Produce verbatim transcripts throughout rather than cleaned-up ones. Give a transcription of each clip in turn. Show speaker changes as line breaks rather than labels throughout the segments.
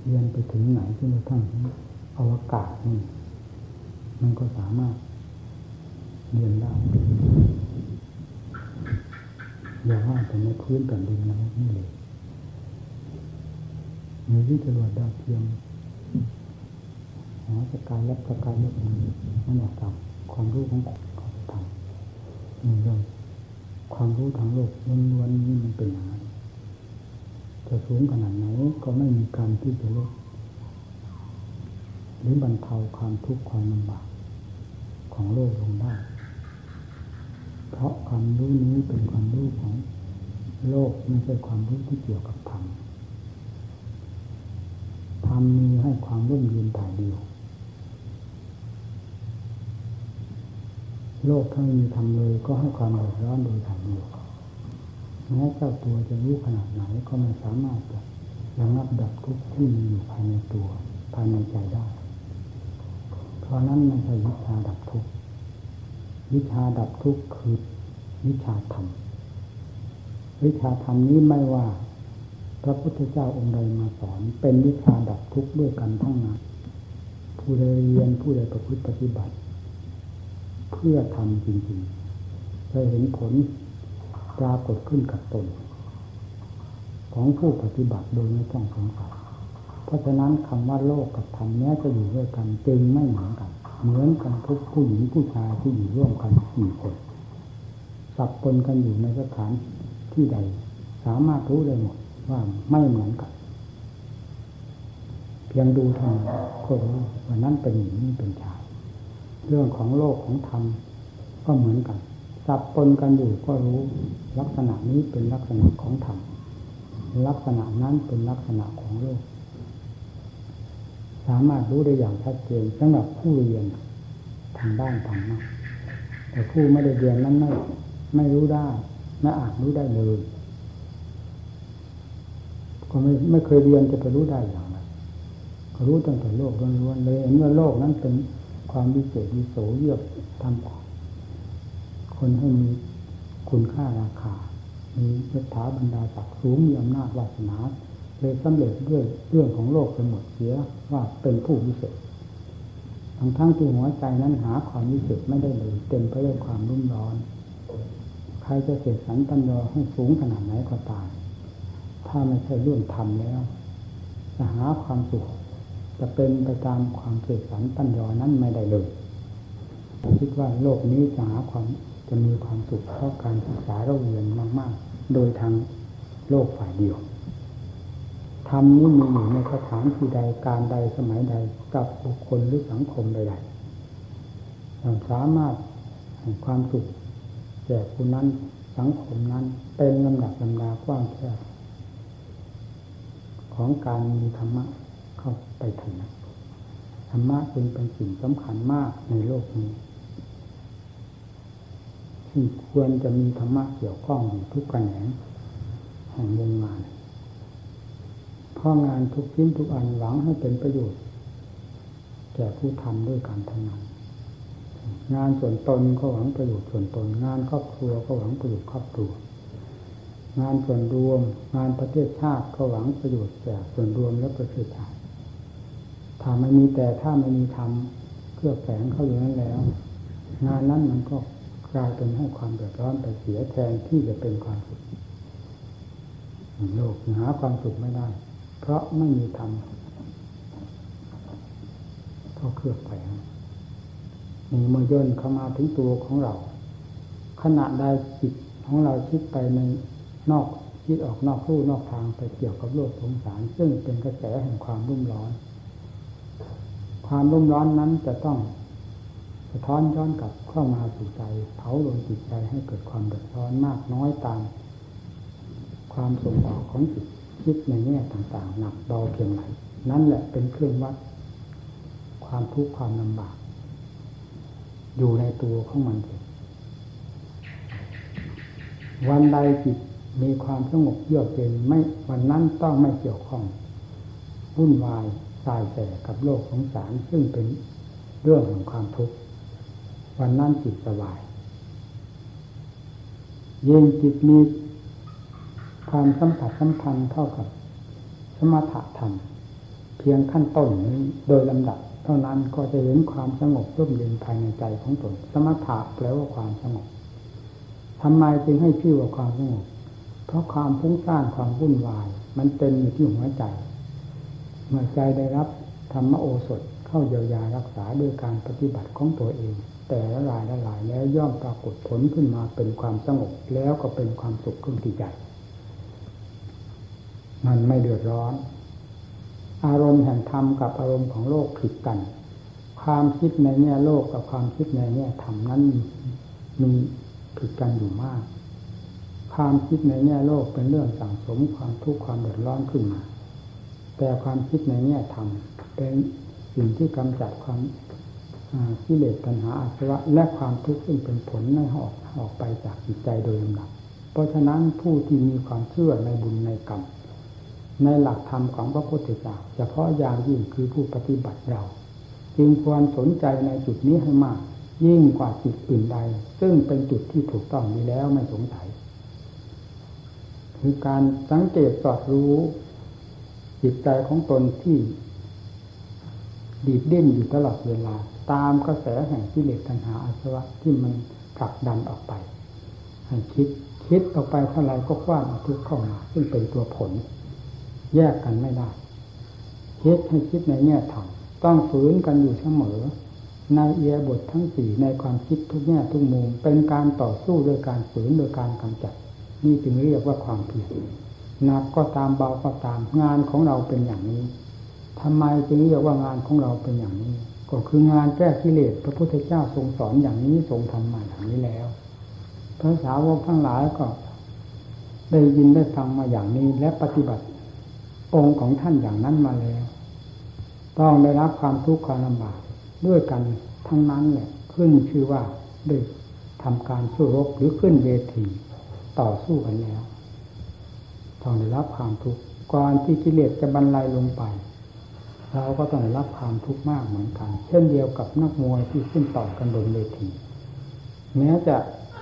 รียนไปถึงไหนจนกระทั่งอวกาศนี่มันก็สามารถเรียนได้อย่าว่าแต่ในพื้นแผ่นดินแล้วนี่เลยมีวิทยาดาวเทียมหาสกายและสกายและมันนั่นแหละครับความรู้ของของธรรมนี่เลยความรู้ทางโลกล้วนๆนี่มันเป็นอย่างนั้นจะสูงขนาดไหนก็ไม่มีการที่จะลดหรือบรรเทาความทุกข์ความลำบากของโลกลงได้เพราะความรู้นี้เป็นความรู้ของโลกไม่ใช่ความรู้ที่เกี่ยวกับธรรมธรรมมีให้ความร่มเย็นถ่ายเดียวโลกถ้าไม่มีธรรมเลยก็ให้ความเดือดร้อนโดยถ่ายเดียวแม้เจ้าตัวจะรู้ขนาดไหนก็ไม่สามารถจะระงับดับทุกข์ที่มีอยู่ภายในตัวภายในใจได้เพราะนั้นไม่ใช่วิชาดับทุกข์วิชาดับทุกข์คือวิชาธรรมวิชาธรรมนี้ไม่ว่าพระพุทธเจ้าองค์ใดมาสอนเป็นวิชาดับทุกข์ด้วยกันทั้งนั้นผู้ใดเรียนผู้ใดประพฤติปฏิบัติเพื่อทำจริงๆจะเห็นผลปรากฏขึ้นกับตนของผู้ปฏิบัติโดยไม่ต้องสงสัยเพราะฉะนั้นคำว่าโลกกับธรรมแม้จะอยู่ด้วยกันจึงไม่เหมือนกันเหมือนกันทุกผู้หญิงผู้ชายที่อยู่ร่วมกันกี่คนสับปนกันอยู่ในสถานที่ใดสามารถรู้ได้หมดว่าไม่เหมือนกันเพียงดูเท่านั้นก็รู้ว่านั้นเป็นหญิงนี่เป็นชายเรื่องของโลกของธรรมก็เหมือนกันสับปนกันอยู่ก็รู้ลักษณะนี้เป็นลักษณะของธรรมลักษณะนั้นเป็นลักษณะของโลกสามารถรู้ได้อย่างชัดเจนสำหรับผู้เรียนทางด้านธรรมะแต่ผู้ไม่ได้เรียนนั้นไม่ไม่รู้ได้ไม่อาจรู้ได้เลยก็ไม่ไม่เคยเรียนจะไปรู้ได้อย่างไรก็รู้ตั้งแต่โลกล้วนๆเลยเมื่อโลกนั้นเป็นความวิเศษวิโสเยือกทำคนให้มีคุณค่าราคามียศถาบรรดาศักดิ์สูงมีอำนาจวาสนาเลยสำเร็จด้วยเรื่องของโลกไปหมดเสียว่าเป็นผู้วิเศษทั้งทั้งที่หัวใจนั้นหาความวิเศษไม่ได้เลยเต็มไปด้วยความรุ่มร้อนใครจะเสกสรรปัญญาให้สูงขนาดไหนก็ตามถ้าไม่ใช่เรื่องธรรมแล้วจะหาความสุขจะเป็นไปตามความเสกสรรปัญญานั้นไม่ได้เลยคิดว่าโลกนี้จะหาความจะมีความสุขเพราะการศึกษาเราเรียนมากๆโดยทางโลกฝ่ายเดียวธรรมนี้มีอยู่ในสถานที่ใดการใดสมัยใดกับบุคคลหรือสังคมใดๆเราสามารถให้ความสุขแก่ผู้นั้นสังคมนั้นเป็นลำดับลำดากว้างแคบของการมีธรรมะเข้าไปถึงธรรมะจึงเป็นสิ่งสำคัญมากในโลกนี้ที่ควรจะมีธรรมะเกี่ยวข้องอยู่ทุกแขนงแห่งวงงานเพราะงานทุกชิ้นทุกอันหวังให้เป็นประโยชน์แก่ผู้ทำด้วยการทำงานงานส่วนตนก็หวังประโยชน์ส่วนตนงานครอบครัวก็หวังประโยชน์ครอบครัวงานส่วนรวมงานประเทศชาติก็หวังประโยชน์แก่ส่วนรวมและประเทศชาติถ้าไม่มีแต่ถ้าไม่มีธรรมเคลือบแฝงเข้าอยู่นั้นแล้วงานนั้นมันก็กลายเป็นให้ความเดือดร้อนไปเสียแทนที่จะเป็นความสุขโลกหาความสุขไม่ได้เพราะไม่มีธรรมเข้าเคลือบแฝงมีเมื่อย่นเข้ามาถึงตัวของเราขณะใดจิตของเราคิดไปในนอกคิดออกนอกลู่นอกทางไปเกี่ยวกับโลกสงสารซึ่งเป็นกระแสแห่งความรุ่มร้อนความรุ่มร้อนนั้นจะต้องสะท้อนย้อนกลับเข้ามาสู่ใจเผาลนจิตใจให้เกิดความเดือดร้อนมากน้อยตามความส่งออกของจิตคิดในแง่ต่างๆหนักเบาเพียงไหนนั่นแหละเป็นเครื่องวัดความทุกข์ความลำบากอยู่ในตัวของมันเองวันใดจิตมีความสงบเยือกเย็นไม่วันนั้นต้องไม่เกี่ยวข้องวุ่นวายสายแสกับโลกสงสารซึ่งเป็นเรื่องของความทุกข์วันนั้นจิตสบายยิ่งจิตมีความสัมผัสสัมพันธ์เท่ากับสมถะธรรมเพียงขั้นต้นนี้โดยลำดับเท่านั้นก็จะเห็นความสงบร่มเย็นภายในใจของตนสมถะแปลว่าความสงบทำไมจึงให้ชื่อว่าความสงบเพราะความฟุ้งซ่านความวุ่นวายมันเต็มอยู่ที่หัวใจเมื่อใจได้รับธรรมโอสถเข้าเยียวยารักษาด้วยการปฏิบัติของตัวเองแต่ละรายละหลายแล้วย่อมปรากฏผลขึ้นมาเป็นความสงบแล้วก็เป็นความสุขขึ้นที่ใจมันไม่เดือดร้อนอารมณ์แห่งธรรมกับอารมณ์ของโลกผิดกันความคิดในแง่โลกกับความคิดในแง่ธรรมนั้นมีผิดกันอยู่มากความคิดในแง่โลกเป็นเรื่องสั่งสมความทุกข์ความเดือดร้อนขึ้นมาแต่ความคิดในแง่ธรรมเป็นสิ่งที่กำจัดความกิเลสตัณหาอาสวะและความทุกข์ซึ่งเป็นผลให้ออกออกไปจากจิตใจโดยลำดับเพราะฉะนั้นผู้ที่มีความเชื่อในบุญในกรรมในหลักธรรมของพระพุทธเจ้าเฉพาะอย่างยิ่งคือผู้ปฏิบัติเราจึงควรสนใจในจุดนี้ให้มากยิ่งกว่าจุดอื่นใดซึ่งเป็นจุดที่ถูกต้องนี้แล้วไม่สงสัยคือการสังเกตสอดรู้จิตใจของตนที่ดีดดิ้นอยู่ตลอดเวลาตามกระแสแห่งกิเลสตัณหาอาสวะที่มันผลักดันออกไปให้คิดคิดออกไปเท่าไรก็คว้านเอาทุกข์เข้ามาซึ่งเป็นตัวผลแยกกันไม่ได้คิดให้คิดในแง่ธรรมต้องฝืนกันอยู่เสมอในเอียบททั้งสี่ในความคิดทุกแง่ทุกมุมเป็นการต่อสู้โดยการฝืนโดยการกำจัดนี่จึงเรียกว่าความเพียรหนักก็ตามเบาก็ตามงานของเราเป็นอย่างนี้ทำไมจึงเรียกว่างานของเราเป็นอย่างนี้ก็คืองานแก้กิเลสพระพุทธเจ้าทรงสอนอย่างนี้ทรงทำมาอย่างนี้แล้วพระสาวกทั้งหลายก็ได้ยินได้ฟังมาอย่างนี้และปฏิบัติองค์ของท่านอย่างนั้นมาแล้วต้องได้รับความทุกข์ความลำบากด้วยกันทั้งนั้นแหละขึ้นชื่อว่าได้ทำการสู้รบหรือขึ้นเวทีต่อสู้กันแล้วต้องได้รับความทุกข์ก่อนที่กิเลสจะบรรลัยลงไปเราก็ต้องได้รับความทุกข์มากเหมือนกันเช่นเดียวกับนักมวยที่ขึ้นต่อกันบนเวทีแม้จะ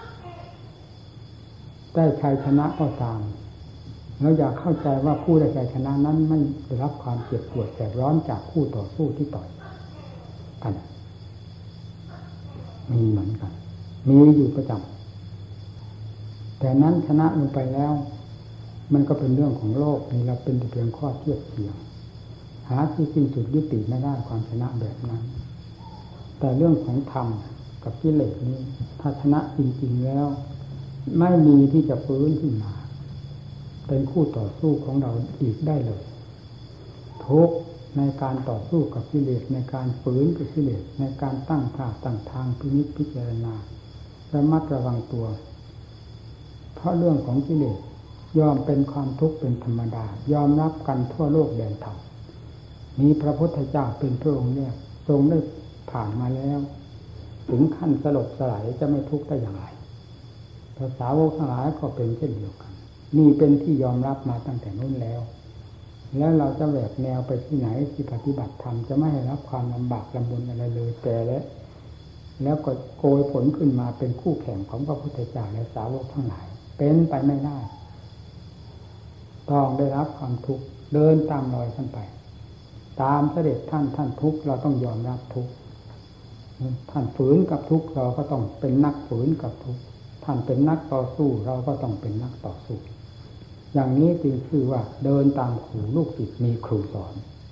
ได้ชัยชนะก็ตามเราอยากเข้าใจว่าผู้ได้ชัยชนะนั้นไม่ได้รับความเจ็บปวดแสบร้อนจากคู่ต่อสู้ที่ต่อยกันมีเหมือนกันมีอยู่ประจำแต่นั้นชนะลงไปแล้วมันก็เป็นเรื่องของโลกนี่เราเป็นเพียงข้อเทียบเทียงหาที่สิ้นสุดยุติไม่ได้ความชนะแบบนั้นแต่เรื่องของธรรมกับกิเลสนี้ถ้าชนะจริงๆแล้วไม่มีที่จะฟื้นขึ้นมาเป็นคู่ต่อสู้ของเราอีกได้เลยทุกในการต่อสู้กับกิเลสในการฝืนกับกิเลสในการตั้งท่าตั้งทางพินิจพิจารณาระมัดระวังตัวเพราะเรื่องของกิเลสยอมเป็นความทุกข์เป็นธรรมดายอมรับกันทั่วโลกแดนธรรมมีพระพุทธเจ้าเป็นพระองค์เนี่ยทรงได้ผ่านมาแล้วถึงขั้นสลบสลายจะไม่ทุกข์ได้อย่างไรภาษาวกทั้งหลายก็เป็นเช่นเดียวกันนี่เป็นที่ยอมรับมาตั้งแต่นู้นแล้วแล้วเราจะแหวกแนวไปที่ไหนที่ปฏิบัติธรรมจะไม่ให้รับความลำบากลำบนอะไรเลยแต่แล้วแล้วก็โกยผลขึ้นมาเป็นคู่แข่งของพระพุทธเจ้าและสาวกทั้งหลายเป็นไปไม่ได้ต้องได้รับความทุกข์เดินตามรอยท่านไปตามเสด็จท่านท่านทุกข์เราต้องยอมรับทุกข์ท่านฝืนกับทุกข์เราก็ต้องเป็นนักฝืนกับทุกข์ท่านเป็นนักต่อสู้เราก็ต้องเป็นนักต่อสู้อย่างนี้จึงคือว่าเดินตามครูลูกศิษย์มีครูสอน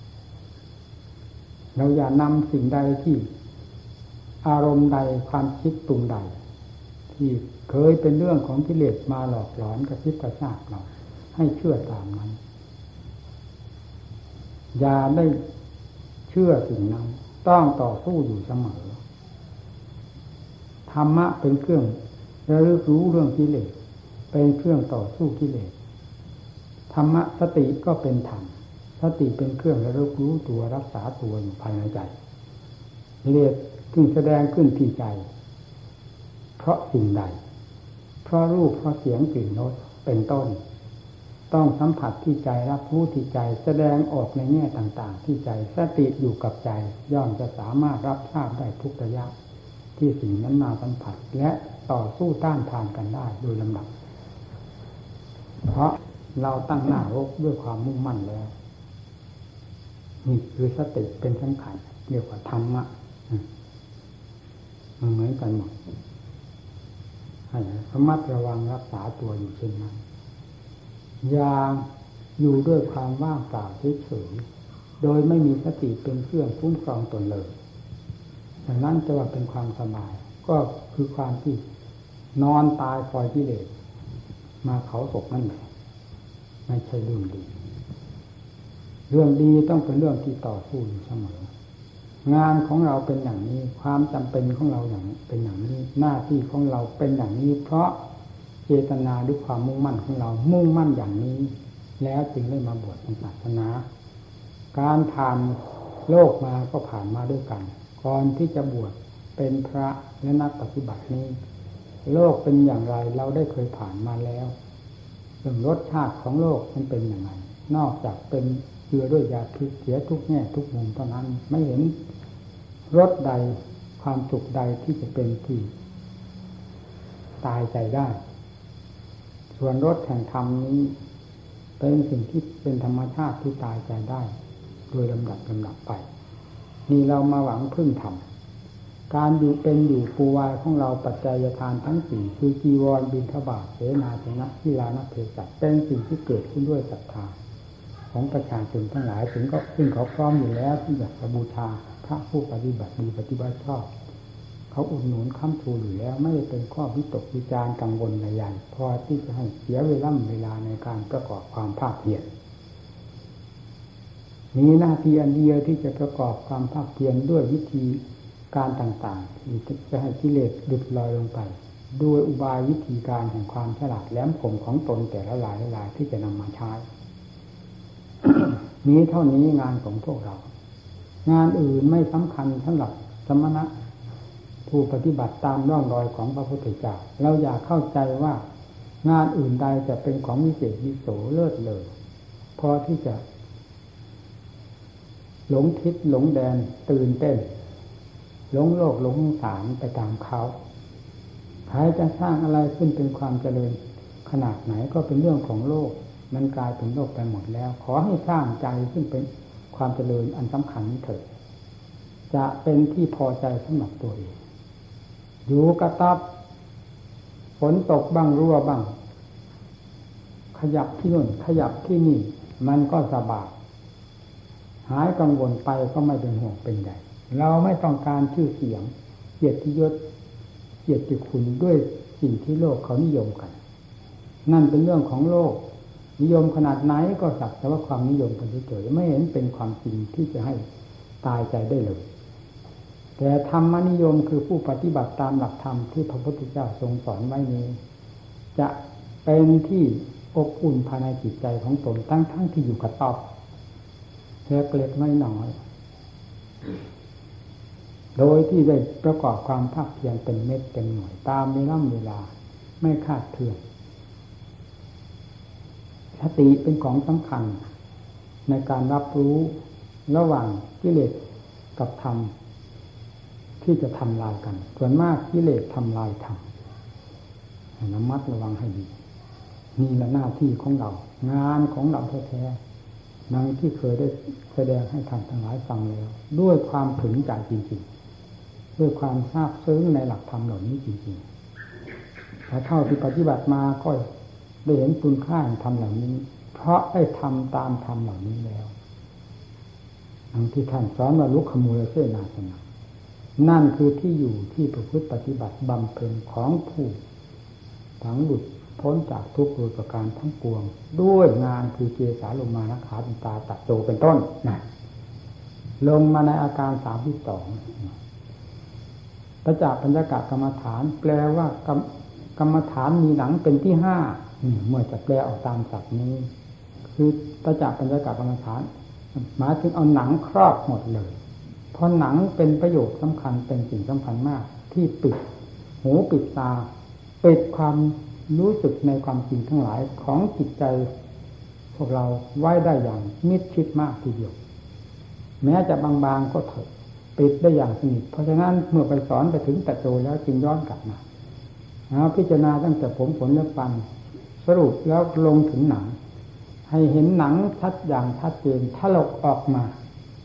เราอย่านำสิ่งใดที่อารมณ์ใดความคิดปรุงใดที่เคยเป็นเรื่องของกิเลสมาหลอกหลอนกระซิบกระซาบเราให้เชื่อตามนั้นอย่าได้เชื่อสิ่งนั้นต้องต่อสู้อยู่เสมอธรรมะเป็นเครื่องระลึกรู้เรื่องกิเลสเป็นเครื่องต่อสู้กิเลสธรรมะสติก็เป็นธรรมสติเป็นเครื่องระลึกรู้ตัวรักษาตัวอยู่ภายในใจกิเลสจึงแสดงขึ้นที่ใจเพราะสิ่งใดเพราะรูปเพราะเสียงกลิ่นรสเป็นต้นต้องสัมผัสที่ใจรับรู้ที่ใจแสดงออกในแง่ต่างๆที่ใจสติอยู่กับใจย่อมจะสามารถรับทราบได้ทุกระยะที่สิ่งนั้นมาสัมผัสและต่อสู้ต้านทานกันได้โดยลำดับเพราะเราตั้งหน้ารบด้วยความมุ่งมั่นแล้วนี่คือสติเป็นสำคัญเรียกว่าธรรมะมันเหมือนกันหมดให้ระมัดระวังรักษาตัวอยู่เช่นนั้นอย่าอยู่ด้วยความว่างเปล่าเฉยๆโดยไม่มีสติเป็นเครื่องคุ้มครองตนเลยดังนั้นจะว่าเป็นความสบายก็คือความที่นอนตายคอยกิเลสมาเผาศพนั่นแหละไม่ใช่เรื่องดีเรื่องดีต้องเป็นเรื่องที่ต่อสู้อยู่เสมองานของเราเป็นอย่างนี้ความจำเป็นของเราอย่างเป็นอย่างนี้หน้าที่ของเราเป็นอย่างนี้เพราะเจตนาด้วยความมุ่งมั่นของเรามุ่งมั่นอย่างนี้แล้วจึงได้มาบวชในศาสนาการผ่านโลกมาก็ผ่านมาด้วยกันก่อนที่จะบวชเป็นพระและนักปฏิบัตินี้โลกเป็นอย่างไรเราได้เคยผ่านมาแล้วเรื่องรสชาติของโลกมันเป็นอย่างไรนอกจากเป็นเจือด้วยยาพิษเสียทุกแง่ทุกมุมเท่านั้นไม่เห็นรสใดความสุขใดที่จะเป็นที่ตายใจได้ส่วนรสแห่งธรรมนี้เป็นสิ่งที่เป็นธรรมชาติที่ตายใจได้โดยลำดับลำดับไปนี่เรามาหวังพึ่งธรรมการอยู่เป็นอยู่ปูวายของเราปัจจัยทานทั้งสี่คือจีวรบิณฑบาตเสนาสนะกีฬานักเทศะเป็นสิ่งที่เกิดขึ้นด้วยศรัทธาของประชาชนทั้งหลายถึงก็ซึ่งเขาพร้อมอยู่แล้วที่อยากจะบูชาพระผู้ปฏิบัติดีปฏิบัติชอบเขาอุดหนุนค้ำชูอยู่แล้วไม่ได้เป็นข้อวิตกวิจารกังวลใดๆพอที่จะให้เสียเวลาเวลาในการประกอบความภาคเพียรมีหน้าที่อันเดียวที่จะประกอบความภาคเพียรด้วยวิธีการต่างๆที่จะให้กิเลสหลุดลอยลงไปด้วยอุบายวิธีการแห่งความฉลาดแหลมคมของตนแต่ละหลายหลายที่จะนำมาใช้ นี้เท่านี้งานของพวกเรางานอื่นไม่สำคัญสำหรับสมณะผู้ปฏิบัติตามร่องรอยของพระพุทธเจ้าเราอยากเข้าใจว่างานอื่นใดจะเป็นของวิเศษวิโสเลิศเลอพอที่จะหลงทิศหลงแดนตื่นเต้นหลงโลกหลงสารไปตามเขาใครจะสร้างอะไรขึ้นเป็นความเจริญขนาดไหนก็เป็นเรื่องของโลกมันกลายเป็นโลกไปหมดแล้วขอให้สร้างใจซึ่งเป็นความเจริญอันสำคัญนี้เถิดจะเป็นที่พอใจสำหรับตัวเองอยู่กระตับฝนตกบ้างรั่วบ้างขยับที่นู่นขยับที่นี่มันก็สบายหายกังวลไปก็ไม่เป็นห่วงเป็นใหญ่เราไม่ต้องการชื่อเสียงเกียรติยศเกียรติคุณด้วยสิ่งที่โลกเขานิยมกันนั่นเป็นเรื่องของโลกนิยมขนาดไหนก็สักแต่ว่าความนิยมกันเฉยๆไม่เห็นเป็นความจริงที่จะให้ตายใจได้เลยแต่ธรรมนิยมคือผู้ปฏิบัติตามหลักธรรมที่พระพุทธเจ้าทรงสอนไว้นี้จะเป็นที่อบอุ่นภายในจิตใจของตนทั้งๆ ท, ที่อยู่กับตอบเล็กๆน้อยๆโดยที่ได้ประกอบความภาคเพียรเป็นเม็ดเป็นหน่วยตามเวลาเวลาไม่คาดเคลื่อนสติเป็นของสำคัญในการรับรู้ระหว่างกิเลสกับธรรมที่จะทำลายกันส่วนมากกิเลสทำลายธรรมระมัดระวังให้ดีนี่แหละหน้าที่ของเรางานของเราแท้ๆดังที่เคยได้แสดงให้ท่านทั้งหลายฟังแล้วด้วยความถึงใจจริงๆด้วยความทราบซึ้งในหลักธรรมเหล่านี้จริงๆแต่เท่าที่ปฏิบัติมาก็ได้เห็นคุณค่าของธรรมเหล่านี้เพราะได้ทำตามธรรมเหล่านี้แล้วดังที่ท่านสอนว่าลุกขมูลเสนาสนะนั่นคือที่อยู่ที่ประพฤติปฏิบัติบำเพ็ญของผู้ทั้งหลุดพ้นจากทุกข์โดยประการทั้งปวงด้วยงานคือเจสาลงมานะขาปิตาตัดโจเป็นต้นนะลงมาในอาการสามที่สองพระจากปัญญากะกรรมฐานแปลว่ากรรมกรรมฐานมีหนังเป็นที่ห้าเมื่อจะแปลออกตามศัพท์นี้คือพระจากปัญญากะกรรมฐานหมายถึงเอาหนังครอบหมดเลยเพราะหนังเป็นประโยชน์สำคัญเป็นสิ่งสำคัญมากที่ปิดหูปิดตาปิดความรู้สึกในความจริงทั้งหลายของจิตใจพวกเราไว้ได้อย่างมิดชิดมากทีเดียวแม้จะบางๆก็เถอะปิดได้อย่างสนิทเพราะฉะนั้นเมื่อไปสอนไปถึงตะโจแล้วจึงย้อนกลับมาเอาพิจารณาตั้งแต่ผมขนเล็บฟันสรุปแล้วลงถึงหนังให้เห็นหนังชัดอย่างชัดเจนถลกออกมา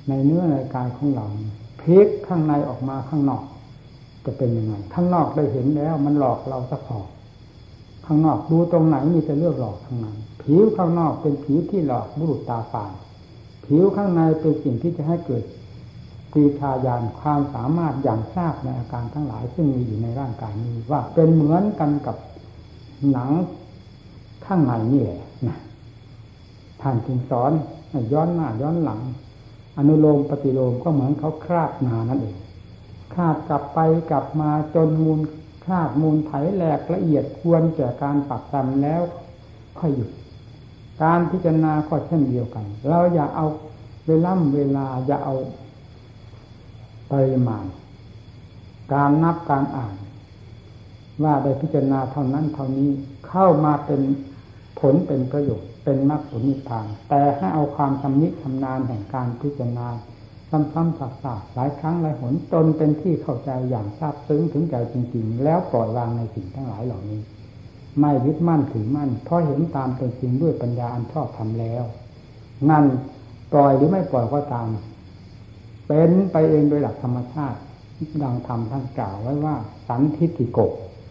ในเนื้อในกายของเราพลิกข้างในออกมาข้างนอกจะเป็นยังไงข้างนอกได้เห็นแล้วมันหลอกเราซะพอข้างนอกดูตรงไหนมีแต่เลือกหลอกทั้งนั้นผิวข้างนอกเป็นผิวที่หลอกบุรุษตาฝาดผิวข้างในเป็นสิ่งที่จะให้เกิดกรีธาญาณความสามารถอย่างทราบในอาการทั้งหลายซึ่งมีอยู่ในร่างกายนี้ว่าเป็นเหมือนกันกับหนังข้างในนี่แหละนะท่านจึงสอนย้อนหน้าย้อนหลังอนุโลมปฏิโลมก็เหมือนเขาคราดนานั่นเองคราดกลับไปกลับมาจนมูลคราดมูลไถแหลกละเอียดควรแก่การปักตำแล้วค่อยหยุดการพิจารณาก็เช่นเดียวกันเราอย่าเอาเวลาเวลาอย่าเอาปริมาณการนับการอ่านว่าได้พิจารณาเท่านั้นเท่านี้เข้ามาเป็นผลเป็นประโยชน์เป็นมรรคผลนิพพานแต่ให้เอาความชำนิชำนาญแห่งการพิจารณาซ้ำๆซักๆหลายครั้งหลายหนจนเป็นที่เข้าใจอย่างซาบซึ้งถึงใจจริงๆแล้วปล่อยวางในสิ่งทั้งหลายเหล่านี้ไม่ยึดมั่นถือมั่นเพราะเห็นตามเป็นจริงด้วยปัญญาอันชอบธรรมแล้วนั่นปล่อยหรือไม่ปล่อยก็ตามเป็นไปเองโดยหลักธรรมชาติดังธรรมท่านกล่าวไว้ว่าสันทิฏฐิโก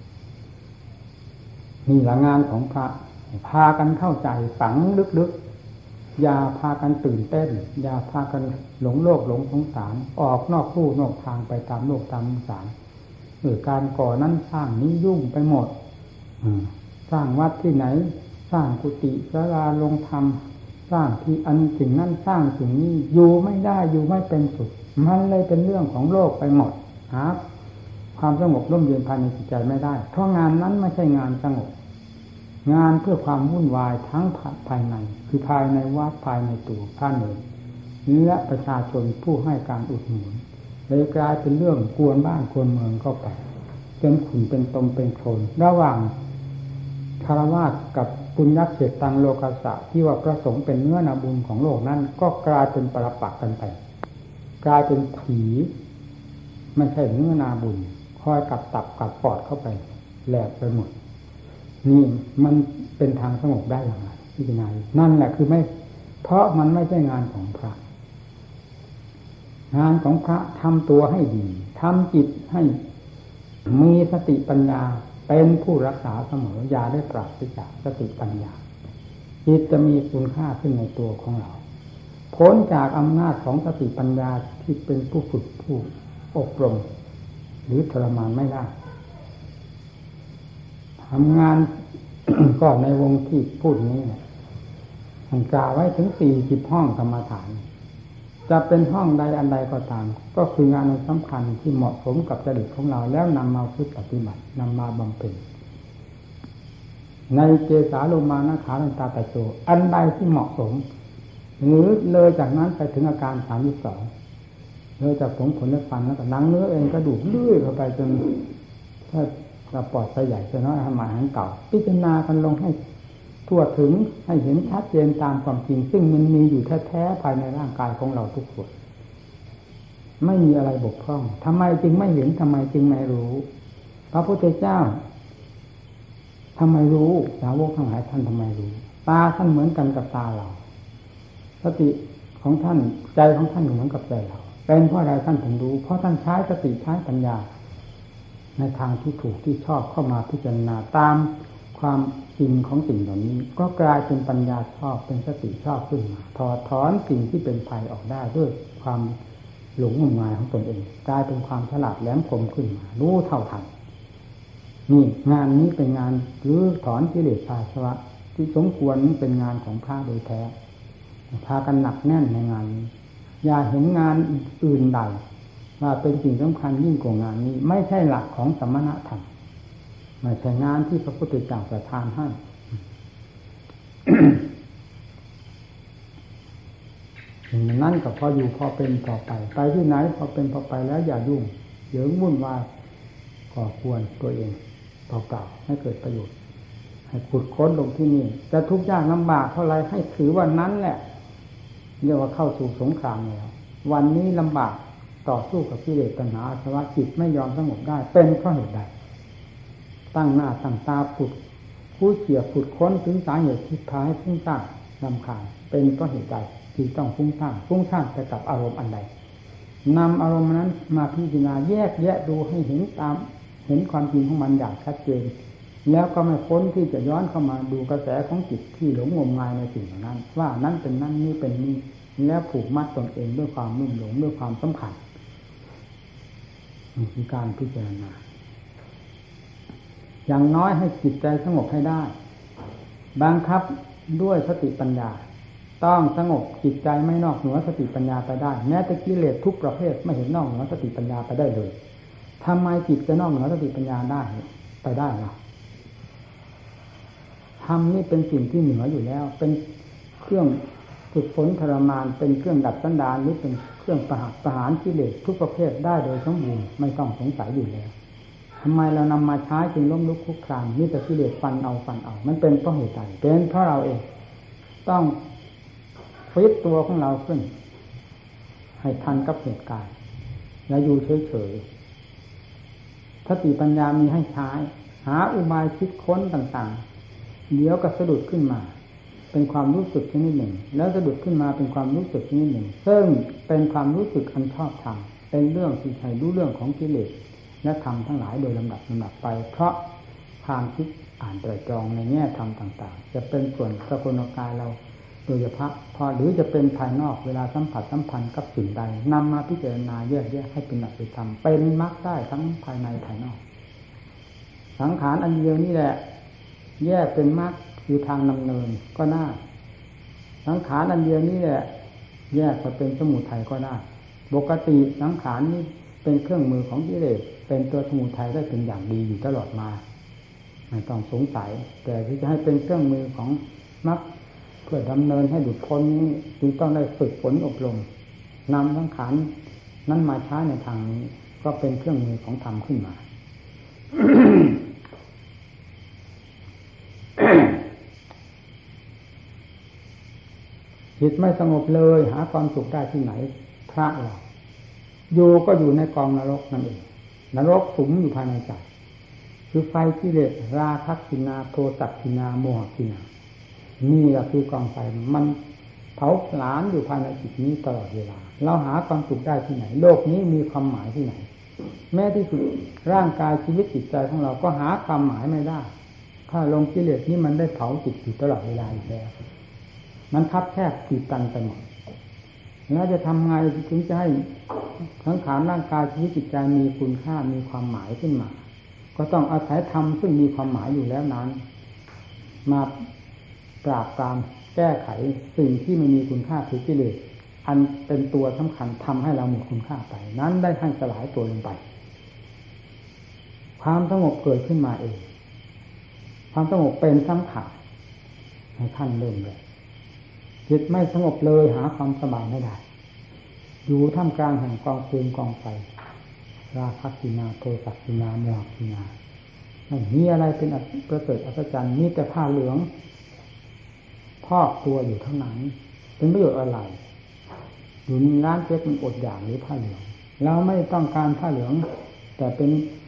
นี่ละงานของพระพากันเข้าใจฝังลึกๆอย่าพากันตื่นเต้นอย่าพากันหลงโลกหลงสงสารออกนอกลู่นอกทางไปตามโลกตามสงสารหรือการก่อนั้นสร้างนี้ยุ่งไปหมดสร้างวัดที่ไหนสร้างกุฏิศาลาลงธรรมสร้างที่อันสิ่งนั้นสร้างสิ่งนี้อยู่ไม่ได้อยู่ไม่เป็นสุขมันเลยเป็นเรื่องของโลกไปหมดหาความสงบร่มเย็นภายในจิตใจไม่ได้เพราะงานนั้นไม่ใช่งานสงบงานเพื่อความวุ่นวายทั้งภายในคือภายในวัดภายในตัวพระเนรและประชาชนผู้ให้การอุดหนุนเลยกลายเป็นเรื่องกวนบ้านกวนเมืองเข้าไปจนขุ่นเป็นตมเป็นโคลนระหว่างคารวะกับปุญญเขตังโลกัสสะที่ว่าประสงค์เป็นเนื้อนาบุญของโลกนั้นก็กลายเป็นปรปักษ์กันไปกลายเป็นผีไม่ใช่เนื้อนาบุญคอยกัดตับกัดปอดเข้าไปแหลกไปหมดนี่มันเป็นทางสงบได้อย่างไรพิจารณานั่นแหละคือไม่เพราะมันไม่ใช่งานของพระงานของพระทำตัวให้ดีทำจิตให้มีสติปัญญาเป็นผู้รักษาเสมออย่าได้ปราศจากสติปัญญาจิตจะมีคุณค่าขึ้นในตัวของเราพ้นจากอำนาจของสติปัญญาที่เป็นผู้ฝึกผู้อบรมหรือทรมานไม่ได้ทำงาน ก็ในวงที่พูดนี้ท่านกล่าวไว้ถึงสี่สิบห้องกรรมฐานจะเป็นห้องใดอันใดก็ตามก็คืองานสำคัญที่เหมาะสมกับจริตของเราแล้วนำมาฝึกปฏิบัตินำมาบำเพ็ญในเจสาโลมานะขาลันตาตะโจอันใดที่เหมาะสมหรือเลยจากนั้นไปถึงอาการสามสิบสองเลยจากผมขนและฟันแล้วก็หนังเนื้อเองกระดูกเลื่อยเข้าไปจนถ้ากระปอดไฟใหญ่จะน้อยหมายหันเก่าพิจารณากันลงให้ทั่วถึงให้เห็นชัดเจนตามความจริงซึ่งมันมีอยู่แท้ๆภายในร่างกายของเราทุกคนไม่มีอะไรบกพร่องทำไมจึงไม่เห็นทำไมจึงไม่รู้พระพุทธเจ้าทำไมรู้สาวกทั้งหลายท่านทำไมรู้ตาท่านเหมือนกันกับตาเราสติของท่านใจของท่านเหมือนกับใจเราเป็นเพราะอะไรท่านถึงรู้เพราะท่านใช้สติใช้ปัญญาในทางที่ถูกที่ชอบเข้ามาพิจารณาตามความจริงของสิ่งเหล่านี้ก็กลายเป็นปัญญาชอบเป็นสติชอบขึ้นมาถอดถอนสิ่งที่เป็นภัยออกได้ด้วยความหลงงมงายของตนเองกลายเป็นความฉลาดแหลมคมขึ้นมารู้เท่าทันนี่งานนี้เป็นงานหรือถอนกิเลสอาสวะที่สมควรนี้เป็นงานของพระโดยแท้พากันหนักแน่นในงานนี้อย่าเห็นงานอื่นใดว่าเป็นสิ่งสำคัญยิ่งกว่างานนี้ไม่ใช่หลักของสมณธรรมไม่ใช่งานที่พระพุทธเจ้าประทานให้ นั่นก็พออยู่พอเป็นพอไปไปที่ไหนพอเป็นพอไปแล้วอย่ายุ่งเหยิงวุ่นวายก่อควรตัวเองเปล่าๆให้เกิดประโยชน์ให้ขุดค้นลงที่นี่จะทุกข์ยากลำบากเท่าไรให้ถือว่านั้นแหละเรียกว่าเข้าสู่สงครามแล้ววันนี้ลำบากต่อสู้กับกิเลสตัณหาอาสวะจิตไม่ยอมสงบได้เป็นเพราะเหตุใดตั้งหน้าตั้งตาขุดคู่เขี่ยขุดค้นถึงสาเหตุที่พาให้ฟุ้งซ่านรำคาญเป็นเพราะเหตุใดที่ต้องฟุ้งซ่านฟุ้งซ่านไปกับอารมณ์อันใดนำอารมณ์นั้นมาพิจารณาแยกแยะดูให้เห็นตามเห็นความจริงของมันอย่างชัดเจนแล้วก็ไม่พ้นที่จะย้อนเข้ามาดูกระแสของจิตที่หลงงมงายในสิ่งนั้นว่านั้นเป็นนั่นนี่เป็นนี่แล้วผูกมัดตนเองด้วยความลุ่มหลงด้วยความสำคัญนี่คือการพิจารณาอย่างน้อยให้จิตใจสงบให้ได้บังคับด้วยสติปัญญาต้องสงบจิตใจไม่นอกเหนือสติปัญญาไปได้แม้แต่กิเลสทุกประเภทไม่เห็นนอกเหนือสติปัญญาไปได้เลยทำไมจิตจะนอกเหนือสติปัญญาได้ไปได้ล่ะธรรมนี่เป็นสิ่งที่เหนืออยู่แล้วเป็นเครื่องฝึกฝนทรมานเป็นเครื่องดับสันดานหรือเป็นเครื่องประหารประหารกิเลสทุกประเภทได้โดยสมบูรณ์ไม่ต้องสงสัยอยู่แล้วทำไมเรานำมาใช้จึงล้มลุกคลุกคลานนี่แต่กิเลสฟันเอาฟันเอามันเป็นเพราะเหตุใดเป็นเพราะเราเองต้องฟิตตัวของเราขึ้นให้ทันกับเหตุการณ์อย่าอยู่เฉยๆสติปัญญามีให้ใช้หาอุบายคิดค้นต่างๆเดี๋ยวก็สะดุดขึ้นมาเป็นความรู้สึกชนิดหนึ่งแล้วสะดุดขึ้นมาเป็นความรู้สึกชนิดหนึ่งซึ่งเป็นความรู้สึกอันชอบธรรมเป็นเรื่องที่ใช้รู้เรื่องของกิเลสและธรรมทั้งหลายโดยลำดับลำดับไปเพราะความคิดอ่านไตรตรองในแง่ธรรมต่างๆจะเป็นส่วนสกุลกายเราโดยเฉพาะพอหรือจะเป็นภายนอกเวลาสัมผัสสัมพันธ์กับสิ่งใดนำมาพิจารณาแยกแยะให้เป็นหลักเป็นธรรมเป็นมรรคได้ทั้งภายในภายนอกสังขารอันเดียวนี่แหละแยกเป็นมรรคคือทางดำเนินก็น่าสังขารอันเดียวนี่แหละแยกมาเป็นสมุทัยก็ได้ปกติสังขารนี้เป็นเครื่องมือของกิเลสเป็นตัวสมุทัยได้เป็นอย่างดีอยู่ตลอดมาไม่ต้องสงสัยแต่ที่จะให้เป็นเครื่องมือของมรรคเพื่อดำเนินให้หลุดพ้นนี้จึงต้องได้ฝึกฝนอบรมนำสังขารนั้นมาใช้ในทางนี้ก็เป็นเครื่องมือของธรรมขึ้นมา จิตไม่สงบเลยหาความสุขได้ที่ไหนพระเราอยู่ก็อยู่ในกองนรกนั่นเองนรกสุมอยู่ภายในใจคือไฟกิเลสราคะกินาโทสะกินาโมหกินานี่แหละคือกองไฟมันเผาผลาญอยู่ภายในจิตนี้ตลอดเวลาเราหาความสุขได้ที่ไหนโลกนี้มีความหมายที่ไหนแม้ที่สุดร่างกายชีวิตจิตใจของเราก็หาความหมายไม่ได้ถ้าลงกิเลสนี้มันได้เผาจิตอยู่ตลอดเวลาอยู่แล้วมันคับแคบติดตันไปหมดแล้วจะทำไงถึงจะให้สังขารร่างกายชีวิตจิตใจมีคุณค่ามีความหมายขึ้นมาก็ต้องอาศัยธรรมซึ่งมีความหมายอยู่แล้วนั้นมาปราบปรามแก้ไขสิ่งที่ไม่มีคุณค่าคือกิเลสอันเป็นตัวสำคัญทำให้เราหมดคุณค่าไปนั้นได้ทั้งสลายตัวลงไปความสงบเกิดขึ้นมาเองความสงบเป็นสำคัญให้ท่านเริ่มเลยจิตไม่สงบเลยหาความสบายไม่ได้อยู่ท่ามกลางแห่งกองฟืนกองไฟราคะกินาโทสะกินาโมหกินาไม่มีอะไรเป็นประเสริฐอัศจรรย์มีแต่ผ้าเหลืองพอกตัวอยู่เท่านั้นเป็นประโยชน์อะไรอยู่ในร้านเจ๊กมันอดอยากหรือผ้าเหลืองเราไม่ต้องการผ้าเหลืองแต่เป็น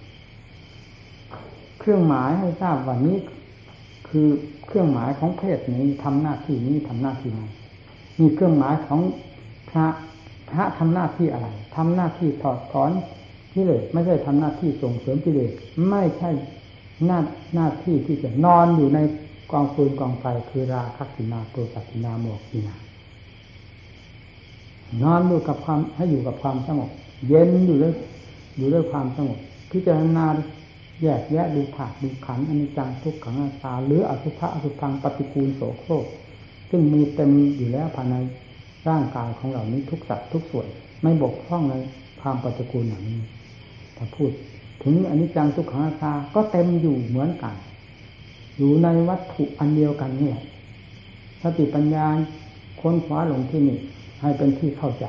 เครื่องหมายให้ทราบว่านี้คือเครื่องหมายของเพศนี้ทำหน้าที่นี้ทำหน้าที่นั้นมีเครื่องหมายของพระพระทำหน้าที่อะไรทำหน้าที่ถอดถอนกิเลสไม่ใช่ทำหน้าที่ส่งเสริมกิเลสไม่ใช่หน้าหน้าที่ที่จะนอนอยู่ในกองฟืนกองไฟคือราคะกินาโทสะกินาโมหกินานอนอยู่กับความให้อยู่กับความสงบเย็นอยู่ด้วยอยู่ด้วยความสงบพิจารณาแยกแยะดูธาตุดูขันธ์อนิจจังทุกขังอนัตตาหรืออสุภะอสุภังปฏิกูลโสโครกซึ่งมีเต็มอยู่แล้วภายในร่างกายของเรานี้ทุกสัดทุกส่วนไม่บกพร่องในความปฏิกูลอย่างนี้ถ้าพูดถึงอนิจจังทุกขังอนัตตาก็เต็มอยู่เหมือนกันอยู่ในวัตถุอันเดียวกันนี่แหละสติปัญญาค้นคว้าลงที่นี่ให้เป็นที่เข้าใจ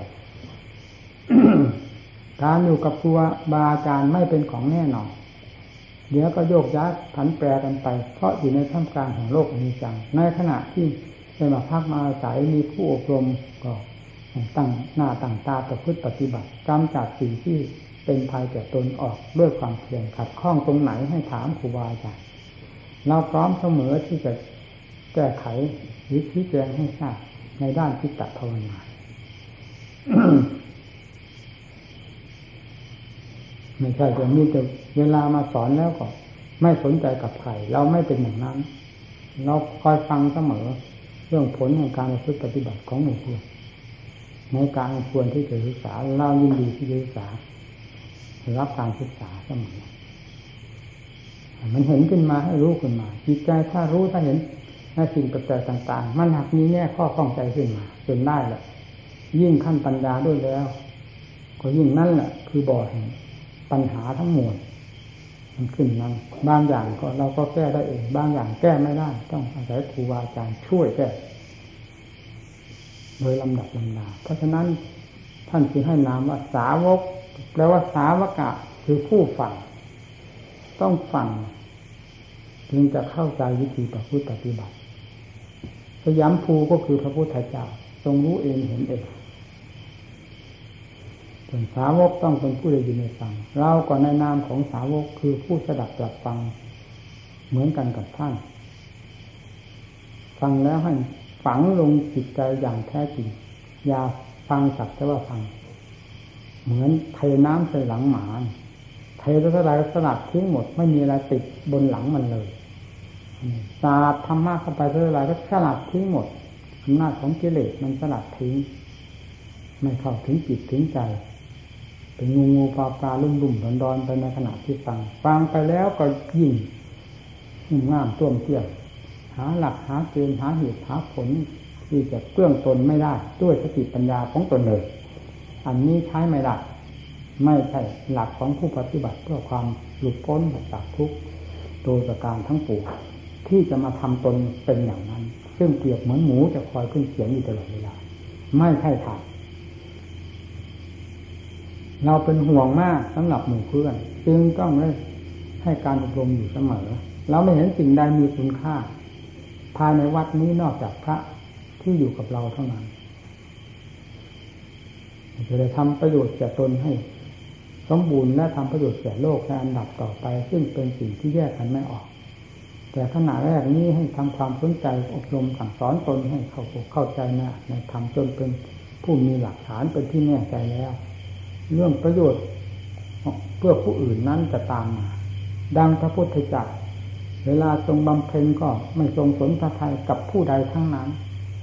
การอยู่กับครูบาอาจารย์ไม่เป็นของแน่นอนเดี๋ยวก็โยกย้ายผันแปรกันไปเพราะอยู่ในท่ามกลางของโลกอนิจจังในขณะที่ได้มาพักมาอาศัยมีผู้อบรมก็ตั้งหน้าตั้งตาประพฤติปฏิบัติกำจัดสิ่งที่เป็นภัยแก่ตนออกด้วยความเพียรขัดข้องตรงไหนให้ถามครูบาอาจารย์เราพร้อมเสมอที่จะแก้ไขหรือชี้แจงให้ทราบในด้านจิตตภาวนา ไม่ใช่แต่มีแต่เวลามาสอนแล้วก็ไม่สนใจกับใครเราไม่เป็นอย่างนั้นเราคอยฟังเสมอเรื่องผลของการประพฤติปฏิบัติของหมู่เพื่อนในการควรที่จะศึกษาเรายินดีที่จะศึกษารับการศึกษาเสมอมันเห็นขึ้นมาให้รู้ขึ้นมาจิตใจถ้ารู้ถ้าเห็นในสิ่งแปลกๆต่างๆมันหักมีแง่ข้อข้องใจขึ้นมาจนได้แหละยิ่งขั้นปัญญาด้วยแล้วก็ยิ่งนั่นแหละคือบ่อแห่งปัญหาทั้งมวลมันขึ้นนั่นบางอย่างก็เราก็แก้ได้เองบางอย่างแก้ไม่ได้ต้องอาศัยครูบาอาจารย์ช่วยแก้โดยลำดับลำดาเพราะฉะนั้นท่านจึงให้นามว่าสาวกแปลว่าสาวกะคือผู้ฟังต้องฟังจึงจะเข้าใจวิธีประพฤติปฏิบัติสยามภูก็คือพระพุทธเจ้าทรงรู้เองเห็นเองส่วนสาวกต้องเป็นผู้ได้ยินได้ฟังเราก็ในนามของสาวกคือผู้สดับตรับฟังเหมือนกันกับท่านฟังแล้วให้ฝังลงจิตใจอย่างแท้จริงอย่าฟังสักแต่ว่าฟังเหมือนเทน้ำใส่หลังหมาเทแล้วเท่าไรก็สลัดทิ้งหมดไม่มีอะไรติดบนหลังมันเลยสาดธรรมะเข้าไปเท่าไรก็สลัดทิ้งหมดอำนาจของกิเลสมันสลัดทิ้งไม่เข้าถึงจิตถึงใจเป็นงูงูปลาปลาลุ่มลุ่มดอนดอนไปในขณะที่ฟังฟังไปแล้วก็ยิ่งยิ่งง่ามต้วมเตี้ยมหาหลักหาเกณฑ์หาเหตุหาผลที่จะเตื้องตนไม่ได้ด้วยสติปัญญาของตนเลยอันนี้ใช้ไม่ได้ไม่ใช่หลักของผู้ปฏิบัติเพื่อความหลุดพ้นจากทุกข์โดยประการทั้งปวงที่จะมาทำตนเป็นอย่างนั้นซึ่งเปรียบเหมือนหมูจะคอยขึ้นเขียงอยู่ตลอดเวลาไม่ใช่ทางเราเป็นห่วงมากสำหรับหมู่เพื่อนจึงต้องได้ให้การอบรมอยู่เสมอเราไม่เห็นสิ่งใดมีคุณค่าภายในวัดนี้นอกจากพระที่อยู่กับเราเท่านั้นจะได้ทำประโยชน์แก่ตนให้สมบูรณ์และทำประโยชน์แก่โลกในอันดับต่อไปซึ่งเป็นสิ่งที่แยกกันไม่ออกแต่ขณะแรกนี้ให้ทำความสนใจอบรมสั่งสอนตนให้เข้าเข้าใจนะในธรรมจนเป็นผู้มีหลักฐานเป็นที่แน่ใจแล้วเรื่องประโยชน์เพื่อผู้อื่นนั้นจะตามมาดังพระพุทธเจ้าเวลาทรงบำเพ็ญก็ไม่ทรงสนพระทัยกับผู้ใดทั้งนั้น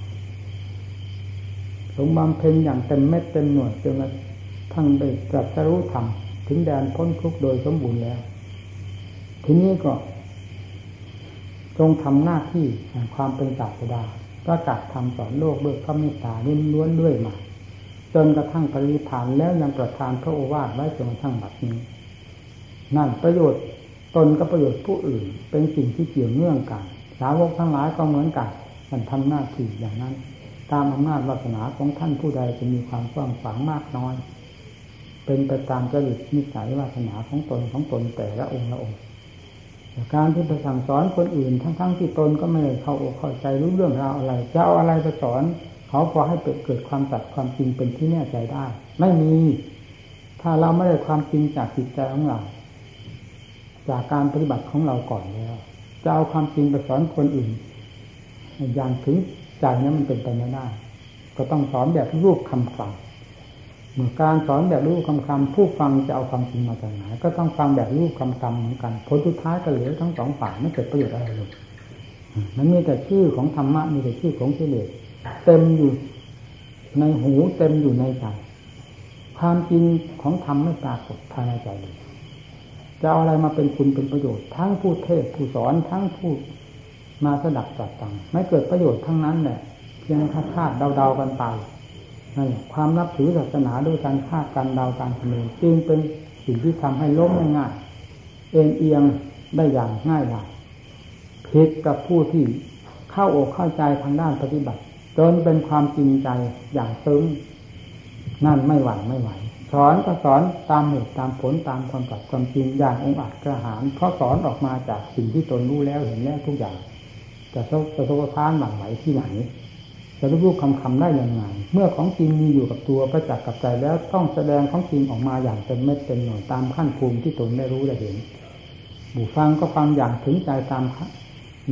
ทรงบำเพ็ญอย่างเต็มเม็ดเต็มหน่วยจนกระทั่งได้ตรัสรู้ธรรมถึงแดนพ้นทุกข์โดยสมบูรณ์แล้วทีนี้ก็ทรงทำหน้าที่แห่งความเป็นศาสดาประกาศธรรมสอนโลกด้วยพระเมตตาล้วนๆด้วยมาจนกระทั่งปรินิพพานแล้วยังประทานพระโอวาทไว้จนกระทั่งบัดนี้นั่นประโยชน์ตนกับประโยชน์ผู้อื่นเป็นสิ่งที่เกี่ยวเนื่องกันสาวกทั้งหลายก็เหมือนกันมันทำหน้าที่อย่างนั้นตามอำนาจวาสนาของท่านผู้ใดจะมีความกว้างขวางมากน้อยเป็นไปตามจริตนิสัยวาสนาของตนของตนแต่ละองค์ละองค์การที่ไปสั่งสอนคนอื่นทั้งๆที่ตนก็ไม่ได้เข้าอกเข้าใจรู้เรื่องราวอะไรจะเอาอะไรไปสอนเขาพอให้เกิดความสัตย์ความจริงเป็นที่แน่ใจได้ไม่มีถ้าเราไม่ได้ความจริงจากจิตใจของเราจากการปฏิบัติของเราก่อนแล้วจะเอาความจริงไปสอนคนอื่นอย่างถึงใจนั้นมันเป็นไปไม่ได้ก็ต้องสอนแบบรูปคำฟังเมื่อการสอนแบบรูปคำคำผู้ฟังจะเอาความจริงมาจากไหนก็ต้องฟังแบบรูปคำคำเหมือนกันผลสุดท้ายก็เหลือทั้งสองฝ่ายไม่เกิดประโยชน์อะไรเลยมันมีแต่ชื่อของธรรมะมีแต่ชื่อของกิเลสเต็มอยู่ในหูเต็มอยู่ในใจความจริงของธรรมไม่ปรากฏภายในใจเลยจะเอาอะไรมาเป็นคุณเป็นประโยชน์ทั้งผู้เทศผู้สอนทั้งผู้มาสดับตรับฟังไม่เกิดประโยชน์ทั้งนั้นแหละเพียงคาดคาดเดาๆกันไปนั่นความนับถือศาสนาด้วยการคาดการเดาการคำนวณจึงเป็นสิ่งที่ทำให้ล้มง่ายๆเอ็นเอียงได้อย่างง่ายดายผิดกับผู้ที่เข้าอกเข้าใจทางด้านปฏิบัติจนเป็นความจริงใจอย่างซึ้งนั่นไม่หวั่นไม่ไหวสอนก็สอนตามเหตุตามผลตามความตัดความจริงอย่างองอาจกระหายเพราะสอนออกมาจากสิ่งที่ตนรู้แล้วเห็นแล้วทุกอย่างจะจะสะท้านหลั่งไหลที่ไหนจะรู้คำคำได้ยังไงเมื่อของจริงมีอยู่กับตัวประจักษ์กับใจแล้วต้องแสดงของจริงออกมาอย่างเต็มเม็ดเต็มหน่วยตามขั้นภูมิที่ตนได้รู้ได้เห็นผู้ฟังก็ฟังอย่างถึงใจตาม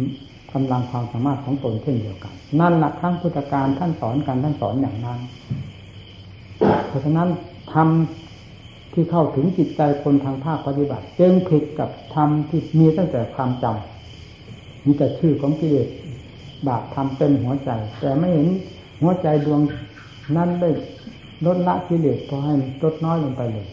กำลังความสามารถของตนเช่นเดียวกันนั่นแหละครั้งพุทธกาลท่านสอนกันท่านสอนอย่างนั้นเพราะฉะนั้นธรรมที่เข้าถึงจิตใจคนทางภาคปฏิบัติจึงผิดกับธรรมที่มีตั้งแต่ความจำมีแต่ชื่อของกิเลสบาปธรรมเต็มหัวใจแต่ไม่เห็นหัวใจดวงนั้นได้ลดละกิเลสพอให้ลดน้อยลงไปเลย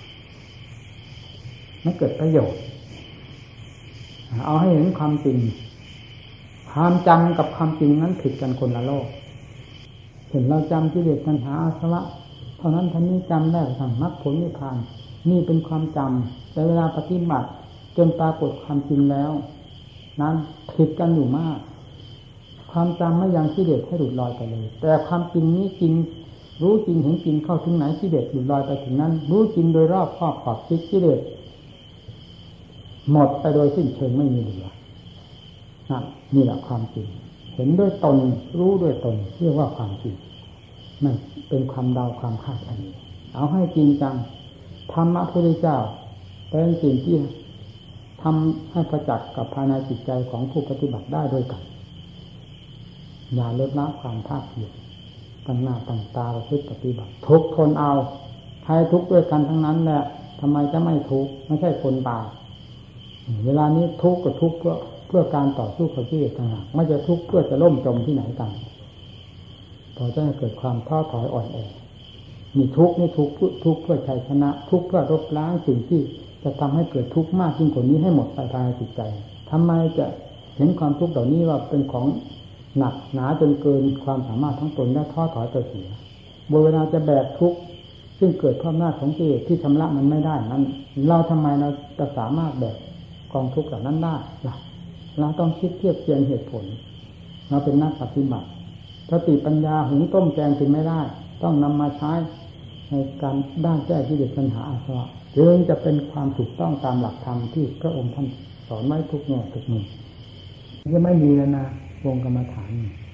ไม่เกิดประโยชน์เอาให้เห็นความจริงความจำกับความจริงนั้นผิดกันคนละโลกเห็นเราจำกิเลสตัณหาอาสวะเท่านั้นท่านนี้จำได้ทางมรรคผลนิพพานนี่เป็นความจำแต่เวลาปฏิบัติจนปรากฏความจริงแล้วนั้นผิดกันอยู่มากความจำไม่ยังกิเลสให้หลุดลอยไปเลยแต่ความจริงนี้จริงรู้จริงเห็นจริงเข้าถึงไหนกิเลสหลุดลอยไปถึงนั้นรู้จริงโดยรอบครอบขอบคิดกิเลสหมดไปโดยสิ้นเชิงไม่มีเหลือนั่นนี่แหละความจริงเห็นด้วยตนรู้ด้วยตนเรียกว่าความจริงไม่เป็นความเดาความคาดคะเนเอาให้จริงจังธรรมะพระพุทธเจ้าเป็นสิ่งที่ทำให้ประจักษ์กับภายในจิตใจของผู้ปฏิบัติได้ด้วยกันอย่าลดละความภาคเพียรตั้งหน้าตั้งตาประพฤติปฏิบัติทุกทนเอาใครทุกข์ด้วยกันทั้งนั้นแหละทำไมจะไม่ทุกข์ไม่ใช่คนตายเวลานี้ทุกข์ก็ทุกข์เพื่อเพื่อการต่อสู้กับกิเลสต่างหากไม่จะทุกข์เพื่อจะล่มจมที่ไหนกันพอจะเกิดความท้อถอยอ่อนแอมีทุกข์นี่ทุกข์ทุกข์เพื่อชัยชนะทุกข์เพื่อลบล้างสิ่งที่จะทำให้เกิดทุกข์มากยิ่งกว่านี้ให้หมดไปภายในจิตใจทำไมจะเห็นความทุกข์เหล่านี้ว่าเป็นของหนักหนาจนเกินความสามารถทั้งตนและท้อถอยไปเสียเวลาจะแบกทุกข์ซึ่งเกิดเพราะอำนาจของกิเลสที่ชำระมันไม่ได้นั้นเราทำไมเราจะสามารถแบกกองทุกข์เหล่านั้นได้ล่ะเราต้องคิดเทียบเทียงเหตุผลเราเป็นนักปฏิบัติสติปัญญาหุงต้มแกงกินไม่ได้ต้องนำมาใช้ในการด้านแก้กิเลสปัญหาอาสวะจึงจะเป็นความถูกต้องตามหลักธรรมที่พระองค์ท่านสอนไว้ทุกแง่ทุกมุมจะไม่มีแล้วนะวงกรรมฐาน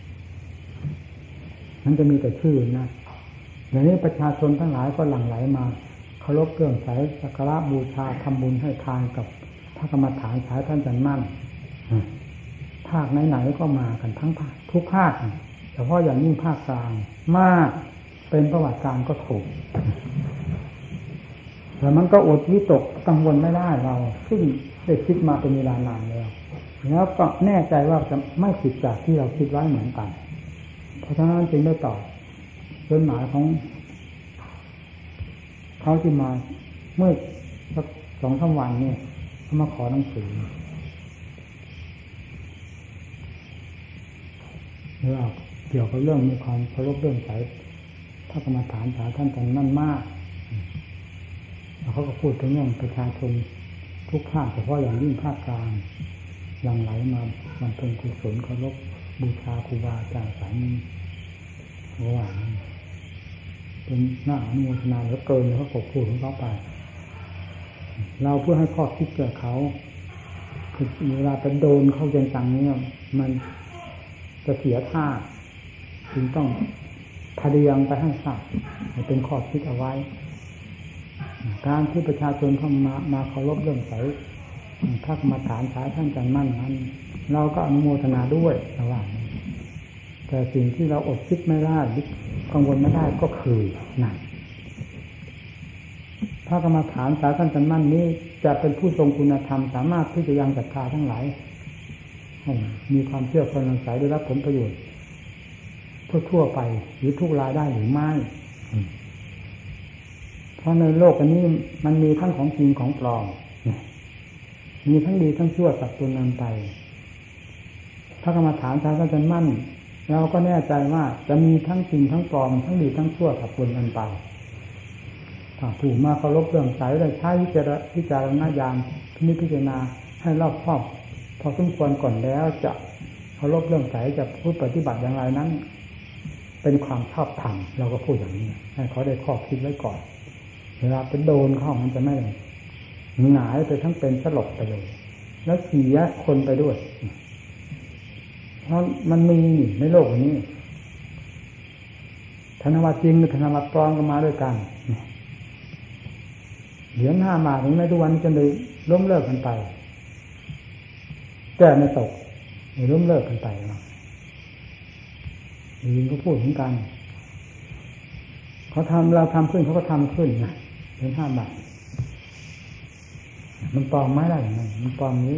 นั้นจะมีแต่ชื่อนะเดี๋ยวนี้ประชาชนทั้งหลายก็หลั่งไหลมาเคารพเครื่องใช้สักการะบูชาทำบุญให้ทานกับพระกรรมฐานสายท่านจันมั่นภาคไหนๆก็มากันทั้งภาคทุกภาคเฉพาะอย่างยิ่งภาคกลางมากเป็นประวัติการก็ถูกแต่มันก็อดวิตกกังวลไม่ได้เราซึ่งได้คิดมาเป็นเวลานานแล้วแล้วก็แน่ใจว่าจะไม่ผิดจากที่เราคิดไว้เหมือนกันเพราะฉะนั้นจึงได้ตอบจดหมายของเขาที่มาเมื่อสักสองสามวันเนี่ยเขามาขอหนังสือเรื่องเกี่ยวกับเรื่องมีความเคารพเรื่องสายพระกรรมฐานสายท่านจันนั่นมากแล้วเขาก็พูดถึงเรื่องประชาชนทุกภาคเฉพาะอย่างยิ่งภาคกลางหลั่งไหลมามันเป็นกุศลเคารพบูชาครูบาอาจารย์สายนี้ระหว่างเป็นหน้าอนุโมทนาแล้วเกินเขาก็พูดของเขาไปเราเพื่อให้ข้อคิดแก่เขาคือเวลาไปโดนเขาจังๆเนี่ยมันจะเสียท่าจึงต้องพยายามไปให้ทราบเป็นข้อคิดเอาไว้การที่ประชาชนเข้ามามาเคารพเรื่องใสพระกรรมฐานสายท่านจันมั่นนั้นเราก็อนุโมทนาด้วยระหว่างแต่สิ่งที่เราอดคิดไม่ได้กังวลไม่ได้ก็คือนั่นพระกรรมฐานสายท่านจันมั่นนี้จะเป็นผู้ทรงคุณธรรมสามารถที่จะยังศรัทธาทั้งหลายให้มีความเชื่อความสงสัยได้รับผลประโยชน์ทั่วๆไปหรือทุกรายได้หรือไม่เพราะในโลกอันนี้มันมีทั้งของจริงของปลอมมีทั้งดีทั้งชั่วสับสนกันไปพระกรรมฐานสายท่านจันมั่นเราก็แน่ใจว่าจะมีทั้งจริงทั้งปลอมทั้งดีทั้งชั่วสับสนกันไปถ้าผู้มาเคารพเรื่องสายได้ใช้วิจารวิจารณญาณพิจารณาให้รอบคอบพอสมควรก่อนแล้วจะเคารพเรื่องสายจะพูดปฏิบัติอย่างไรนั้นเป็นความชอบธรรมเราก็พูดอย่างนี้ให้เขาได้ข้อคิดไว้ก่อนเวลาไปโดนเข้ามันจะไม่หงายไปทั้งเป็นสลบไปเลยแล้วเสียคนไปด้วยเพราะมันมีในโลกนี้ธนวัตรจริงกับธนวัตรปลอมก็มาด้วยกันเหรียญห้าบาทถึงแม้ทุกวันจะเลยล้มเลิกกันไปแก้ไม่ตกเริ่มเลิกกันไปแล้วยิงก็พูดเหมือนกันเขาทำเราทำขึ้นเขาก็ทำขึ้นนะเป็นห้าบาทมันปลอมไม่ได้อย่างนั้นมันปลอมนี้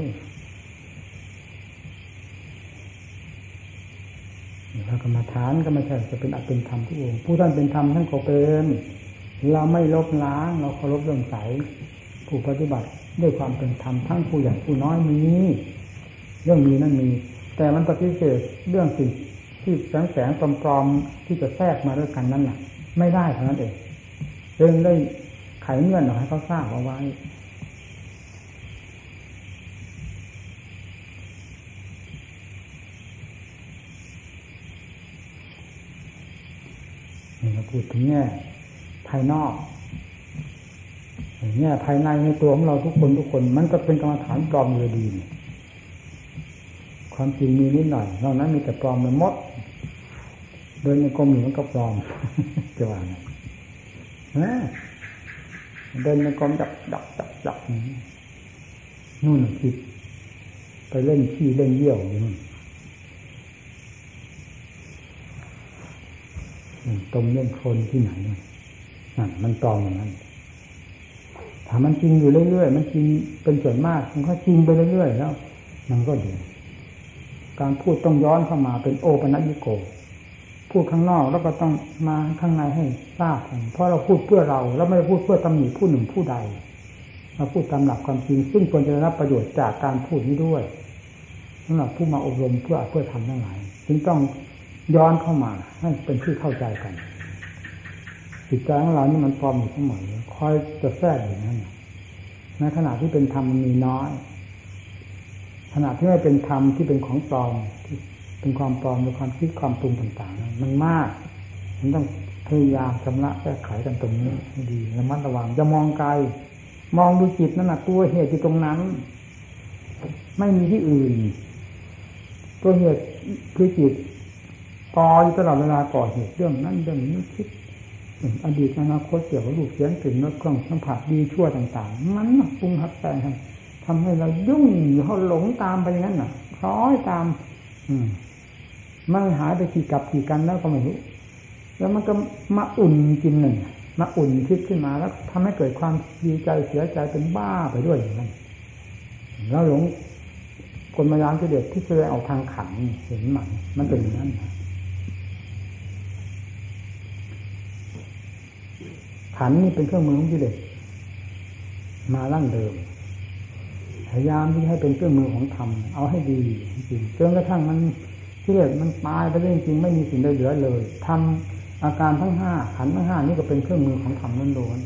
พระกรรมฐานก็ไม่ใช่จะเป็นอัตเป็นธรรมทุกองค์ผู้ท่านเป็นธรรมท่านก็เป็นเราไม่ลบล้างเราเคารพเรื่องใสผู้ปฏิบัติด้วยความเป็นธรรมทั้งผู้ใหญ่ผู้น้อยมีเรื่องมีนั่นมีแต่มันปฏิเสธเรื่องสิ่งที่แสงแสงปลอมๆที่จะแทรกมาด้วยกันนั่นแหละไม่ได้เท่านั้นเองเรื่องได้ไขเงื่อนให้เขาทราบเอาไว้นี่เราพูดถึงแง่ภายนอกแง่ภายในในตัวของเราทุกคนทุกคนมันก็เป็นกรรมฐานปลอมเลยดีความจริงมีนิดหน่อยนอกนั้นมีแต่ปลอมมันมดเดินในกรมหนึ่งมันก็ปลอมจะว่าไงนะเดินในกรมดับดับดับดับนู่นคิดไปเล่นขี้เล่นเยี่ยวอยู่นู่นตมเล่นโคลนที่ไหนนั่นมันปลอมอย่างนั้นถ้ามันจริงอยู่เรื่อยๆมันจริงเป็นส่วนมากมันก็จริงไปเรื่อยๆแล้วมันก็ดีการพูดต้องย้อนเข้ามาเป็นโอปนัญญิโกพูดข้างนอกแล้วก็ต้องมาข้างในให้ทราบเพราะเราพูดเพื่อเราแล้วไม่ได้พูดเพื่อตำหนิผู้หนึ่งผู้ใดเราพูดตามหลักความจริงซึ่งควรจะได้รับประโยชน์จากการพูดนี้ด้วยสำหรับผู้มาอบรมเพื่อเพื่อทำทั้งหลายจึงต้องย้อนเข้ามาให้เป็นที่เข้าใจกันจิตใจของเรานี่มันปลอมอยู่เสมอคอยจะแทรกอย่างนั้นในขณะที่เป็นธรรมมันมีน้อยขณะที่ไม่เป็นธรรมที่เป็นของปลอมที่เป็นความปลอมในความคิดความปรุงต่างๆมันมากมันต้องพยายามชำระแก้ไขกันตรงนี้ให้ดีระมัดระวังจะมองไกลมองดูจิตนั่นแหละตัวเหตุอยู่ตรงนั้นไม่มีที่อื่นตัวเหตุคือจิตก่ออยู่ตลอดเวลาก่อเหตุเรื่องนั้นเรื่องนี้คิดอดีตอนาคตเกี่ยวกับรูปเสียงกลิ่นรสเครื่องสัมผัสดีชั่วต่างๆมันปรุงหักแต่งทำให้เรายุ่งเขาหลงตามไปอย่างนั้นน่ะคล้อยตามอืมมันหายไปกี่กับกี่กันแล้วก็ไม่รู้แล้วมันก็มาอุ่นกินหนึ่งมาอุ่นคิดขึ้นมาแล้วทำให้เกิดความดีใจเสียใจเป็นบ้าไปด้วยอย่างนั้นแล้วหลงกลมายามกิเลสที่แสดงออกทางขันเห็นไหมมันเป็นอย่างนั้นขันนี่เป็นเครื่องมือของกิเลสมาลั่งเดิมพยายามที่ให้เป็นเครื่องมือของธรรมเอาให้ดีจริงจนกระทั่งมันกิเลสมันตายไปจริงๆไม่มีสิ่งใดเหลือเลยทำอาการทั้งห้าขันทั้งห้านี่ก็เป็นเครื่องมือของธรรมล้วน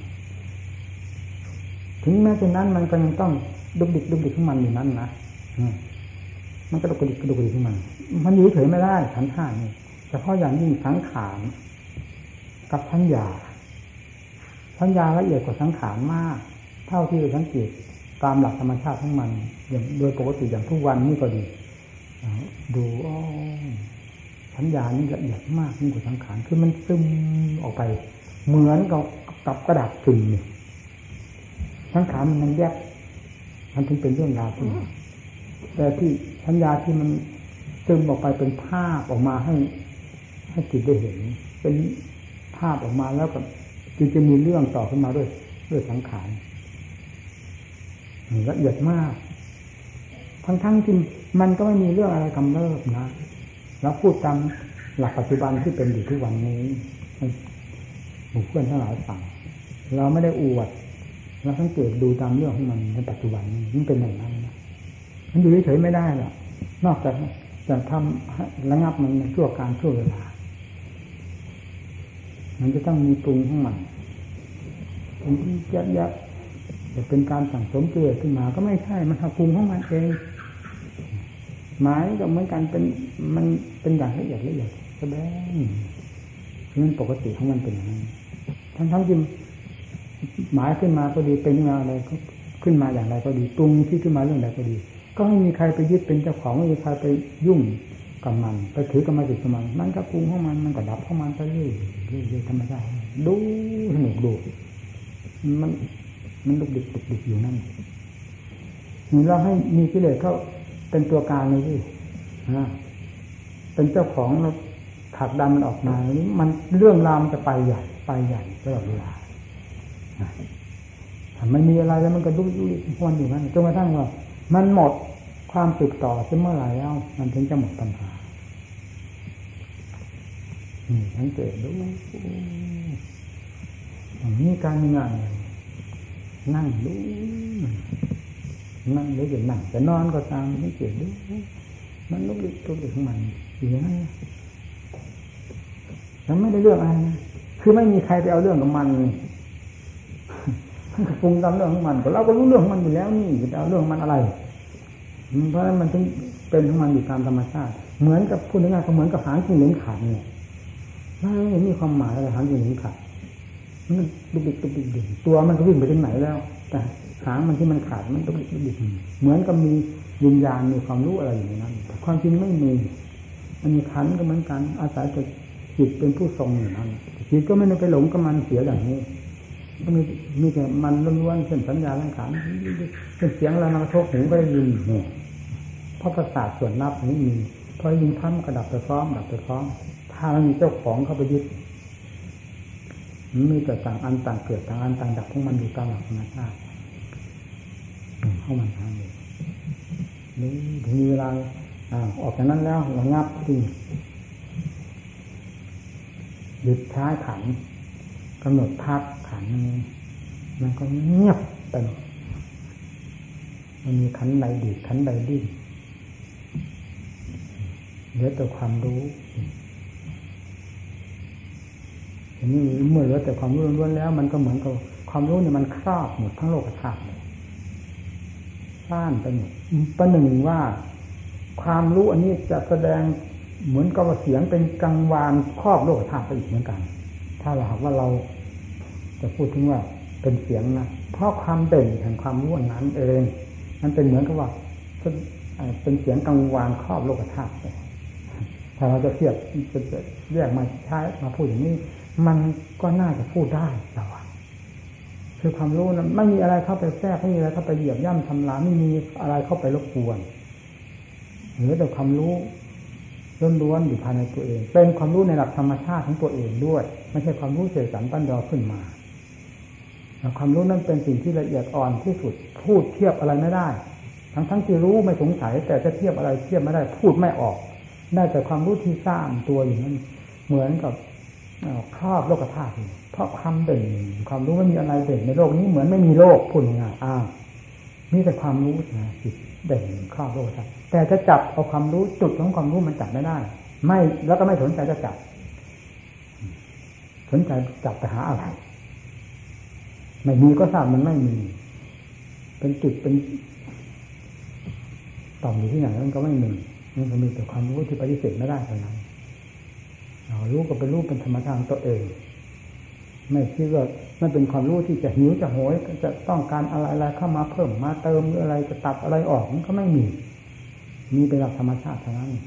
ๆถึงแม้เช่นนั้นมันก็ยังต้องดุกดิกดุกดิกของมันอยู่นั้นนะมันก็ดุกดิกดุกดิกของมันมันอยู่เฉยไม่ได้ขันห้านี่เฉพาะอย่างยิ่งสังขารกับสัญญาสัญญาละเอียดกว่าสังขารมากเท่าที่เราสังเกตตามหลักธรรมชาติของมันอย่างโดยปกติอย่างทุกวันนี้ก็ดีดูอ๋อสัญญานี่ละเอียดมากยิ่งกว่าสังขารคือมันซึมออกไปเหมือนกับกับกระดาษซึมนี่สังขารมันมันแยกมันถึงเป็นเรื่องราวที่แต่ที่สัญญาที่มันซึมออกไปเป็นภาพออกมาให้ให้จิตได้เห็นเป็นภาพออกมาแล้วก็จึงจะมีเรื่องต่อขึ้นมาด้วยด้วยสังขารละเอียดมากทั้งๆที่มันก็ไม่มีเรื่องอะไรกำเริบนะแล้วพูดตามหลักปัจจุบันที่เป็นอยู่ทุกวันนี้หมู่เพื่อนทั้งหลายฟังเราไม่ได้อวดเราสังเกตดูตามเรื่องของมันในปัจจุบันนี้มันเป็นอย่างนั้นนะมันอยู่เฉยๆไม่ได้หรอกนอกจากจะทำระงับมันในชั่วการชั่วเวลามันจะต้องมีปรุงของมันผมยับยับจะเป็นการสั่งสมเกลือขึ้นมาก็ไม่ใช่มันทำปรุงของมันเองหมายก็เหมือนกันเป็นมันเป็นอย่างละเอียดละเอียดแสดงนั่นปกติของมันเป็นอย่างนั้นทั้งทั้งจริงหมายขึ้นมาก็ดีเป็นมาอะไรก็ขึ้นมาอย่างไรก็ดีปรุงที่ขึ้นมาเรื่องใดก็ดีก็ไม่มีใครไปยึดเป็นเจ้าของไม่มีใครไปยุ่งกับมันไปถือกรรมสิทธิ์กับมันมันก็ปรุงของมันมันก็ดับของมันไปเรื่อยเรื่อยธรรมชาติดูสนุกดูมันมันดุกดิกดุกดิกอยู่นั่นนี่เราให้มีกิเลสเข้าเป็นตัวการเลยที่เป็นเจ้าของแล้วผลักดันมันออกมามันเรื่องราวมันจะไปใหญ่ไปใหญ่ตลอดเวลาถ้าไม่มีอะไรแล้วมันก็ดุยดุยพวนอยู่นั่นจนกระทั่งว่ามันหมดความสืบต่อเมื่อไหร่แล้วมันถึงจะหมดปัญหานี่ทั้งเกิดดูอย่างนี้การงานนั่งดูนั่งหรือจะนั่งจะนอนก็ตามทั้งเกิดดูมันลุกดิ๊กลุกดิ๊กของมันอยู่อย่างนั้นแล้วไม่ได้เรื่องอะไรนะคือไม่มีใครไปเอาเรื่องกับมันมันก็ปรุงตามเรื่องของมันเราก็รู้เรื่องของมันอยู่แล้วนี่จะเอาเรื่องมันอะไรเพราะฉะนั้นมันถึงเป็นของมันอยู่ตามธรรมชาติเหมือนกับพูดง่ายๆก็เหมือนกับหางจิ้งเหลนขาดเนี่ยไม่มีความหมายอะไรหางจิ้งเหลนขาดมันดุดิกดุดิกดุดิกตัวมันก็วิ่งไปถึงไหนแล้วแต่หางมันที่มันขาดมันดุดิกดุดิกเหมือนกับมีวิญญาณมีความรู้อะไรอยู่ในนั้นแต่ความจริงไม่มีมันมีขันก็เหมือนกันอาศัยแต่จิตเป็นผู้ทรงอยู่นั้นจิตก็ไม่ได้ไปหลงกับมันเสียอย่างนี้ก็มีมีแต่มันล้วนๆเส้นสัญญาสังขารเป็นเสียงเรานำโชคหูก็ได้ยินเนี่ยเพราะประสาทส่วนนับนี้มีพอยินพั้มกระดับไปพร้อมดับไปพร้อมถ้ามันมีเจ้าของเข้าไปยึดมีแต่ต่างอันต่างเกิดต่างอันต่างดับของมันอยู่ตามหลักธรรมชาติเข้ามันทางเลยนี่ถึงเวลาออกจากนั้นแล้วระงับที่หยุดช้าขันกำหนดพักขันมันก็เงียบไปมันมีขันใดดีขันใดดิ้นเหลือแต่ความรู้ทีนี้เมื่อเหลือแต่ความรู้ล้วนแล้วมันก็เหมือนกับความรู้เนี่ยมันครอบหมดทั้งโลกธาตุเลยซ่านไปหมดประหนึ่งว่าความรู้อันนี้จะแสดงเหมือนกับเสียงเป็นกังวานครอบโลกธาตุไปอีกเหมือนกันถ้าเราหากว่าเราจะพูดถึงว่าเป็นเสียงนะเพราะความเด่นแห่งความรู้นั้นเองมันเป็นเหมือนกับว่าเป็นเสียงกังวานครอบโลกธาตุถ้าเราจะเทียบจะแยกมาใช้มาพูดอย่างนี้มันก็น่าจะพูดได้แต่ว่าคือความรู้นั้นไม่มีอะไรเข้าไปแทรกไม่มีอะไรเข้าไปเหยียบย่ำทำลายไม่มีอะไรเข้าไปรบกวนเหลือแต่ความรู้ล้วนๆอยู่ภายในตัวเองเป็นความรู้ในหลักธรรมชาติของตัวเองด้วยไม่ใช่ความรู้เสกสรรปั้นยอขึ้นมาความรู้นั้นเป็นสิ่งที่ละเอียดอ่อนที่สุดพูดเทียบอะไรไม่ได้ทั้งทั้งที่รู้ไม่สงสัยแต่จะเทียบอะไรเทียบไม่ได้พูดไม่ออกได้แต่ความรู้ที่สร้างตัวอยู่นั้นเหมือนกับครอบโลกธาตุเพราะความเด่นความรู้ไม่มีอะไรเด่นในโลกนี้เหมือนไม่มีโลกพูดง่ายๆอ้าวมีแต่ความรู้นะจิตเด่นครอบโลกธาตุแต่จะจับเอาความรู้จุดของความรู้มันจับไม่ได้ไม่แล้วก็ไม่สนใจจะจับสนใจจับไปหาอะไรไม่มีก็ทราบมันไม่มีเป็นจุดเป็นต่อมอยู่ที่ไหนมันก็ไม่มีมันก็มีแต่ความรู้ที่ปฏิเสธไม่ได้เท่านั้นรู้ก็เป็นรู้เป็นธรรมชาติตัวเองไม่คิดว่ามันเป็นความรู้ที่จะหิวจะโหยจะต้องการอะไรอะไรเข้ามาเพิ่มมาเติมหรืออะไรจะตัดอะไรออกมันก็ไม่มีมีเป็นหลักธรรมชาติเท่านั้น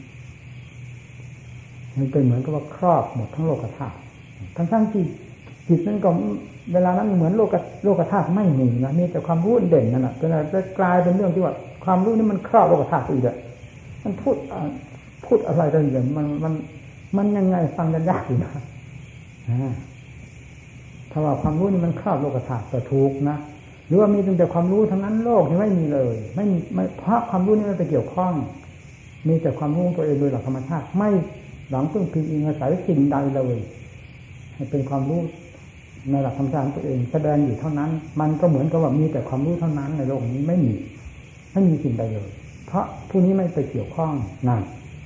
มันเป็นเหมือนกับว่าครอบหมดทั้งโลกธาตุทั้งทั้งที่จิตนั้นก็เวลานั้นเหมือนโลกโลกธาตุไม่มีนะมีแต่ความรู้เด่นนั่นแหละจะกลายเป็นเรื่องที่ว่าความรู้นี่มันครอบโลกธาตุอีกอ่ะมันพูดพูดอะไรกันอย่างมันมันมันยังไงฟังกันยากอยู่นะถ้าว่าความรู้นี่มันครอบโลกธาตุก็ถูกนะหรือว่ามีแต่ความรู้ทั้งนั้นโลกนี่ไม่มีเลยไม่มีไม่เพราะความรู้นี่ไม่ไปเกี่ยวข้องมีแต่ความรู้ตัวเองโดยหลักธรรมชาติไม่หลังพึ่งพิงอิงอาศัยสิ่งใดเลยให้เป็นความรู้ในหลักธรรมชาติตัวเองแสดงอยู่เท่านั้นมันก็เหมือนกับว่ามีแต่ความรู้เท่านั้นในโลกนี้ไม่มีไม่มีสิ่งใดเลยเพราะผู้นี้ไม่ไปเกี่ยวข้องนั่น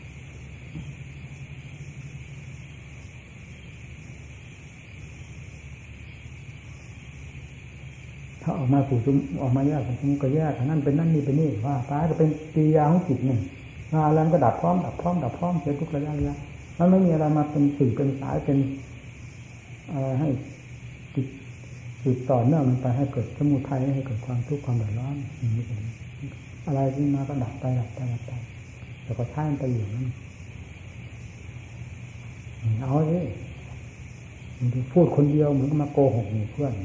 ถ้าออกมาสู่ออกมาแยกสมมุติก็แยกนั่นเป็นนั่นนี่เป็นนี่ว่าตายก็เป็นกิริยาของจิตหนึ่งมาแล้วก็ดับพร้อมดับพร้อมดับพร้อมเสียทุกระยะระยะมันไม่มีอะไรมาเป็นสื่อเป็นสายเป็นอะไรให้จิตสืบต่อเนื่องไปให้เกิดสมุทัยให้เกิดความทุกข์ความเดือดร้อนอย่างนี้เป็นอะไรที่มาก็ดับไปดับไปดับไปแล้วก็ท่านไปอยู่นั้นเอาสิพูดคนเดียวเหมือนกับมาโกหกเพื่อน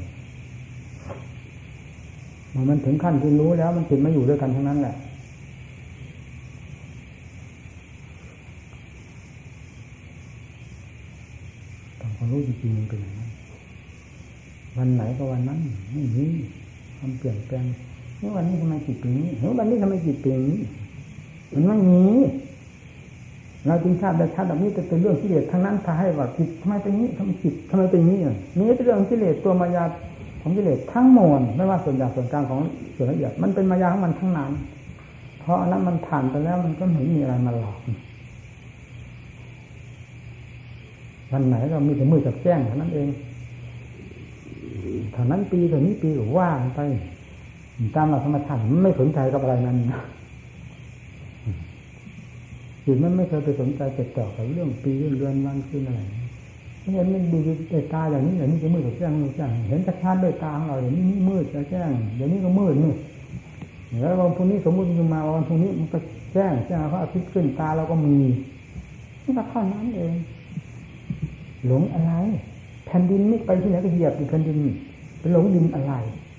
มันถึงขั้นที่รู้แล้วมันติดมาอยู่ด้วยกันทั้งนั้นแหละความรู้จริงๆมันเป็นอย่างนั้นวันไหนก็วันนั้นไม่มีความเปลี่ยนแปลงนี่วันนี้ทำไมจิตเป็นนี้เฮ้ยวันนี้ทำไมจิตเป็นนี้มันไม่มีเราจึงทราบได้ชัดแบบนี้แต่เป็นเรื่องกิเลสทั้งนั้นพาให้ว่าจิตทำไมเป็นนี้ทำไมจิตทำไมเป็นนี้นี่เป็นเรื่องกิเลสตัวมายาของกิเลสทั้งมวลไม่ว่าส่วนใหญ่ส่วนกลางของส่วนละเอียดมันเป็นมายาของมันทั้งนั้นเพราะอันนั้นมันผ่านไปแล้วมันก็ไม่มีอะไรมาหลอกวันไหนเรามีแต่มือกับแจ้งเท่านั้นเองเท่านั้นปีเท่านี้ปีก็ว่างไปตามหลักธรรมชาติมันไม่สนใจกับอะไรนั้นนะจิตมันไม่เคยไปสนใจติดต่อกับเรื่องปีเรื่องเดือนวันคืนอะไรเห็นมันดูด้วยตาอย่างนี้อย่างนี้จะมืดกับแจ้งมืดแจ้งเห็นชัดๆด้วยตาของเราอย่างนี้มืดจะแจ้งเดี๋ยวนี้ก็มืดมืดแล้ววันพรุ่งนี้สมมติมันมาวันพรุ่งนี้มันก็แจ้งแจ้งเพราะอาทิตย์ขึ้นตาเราก็มีนี่ก็เท่านั้นเองหลงอะไรแผ่นดินไม่ไปที่ไหนก็เหยียบอยู่แผ่นดินไปหลงดินอะไร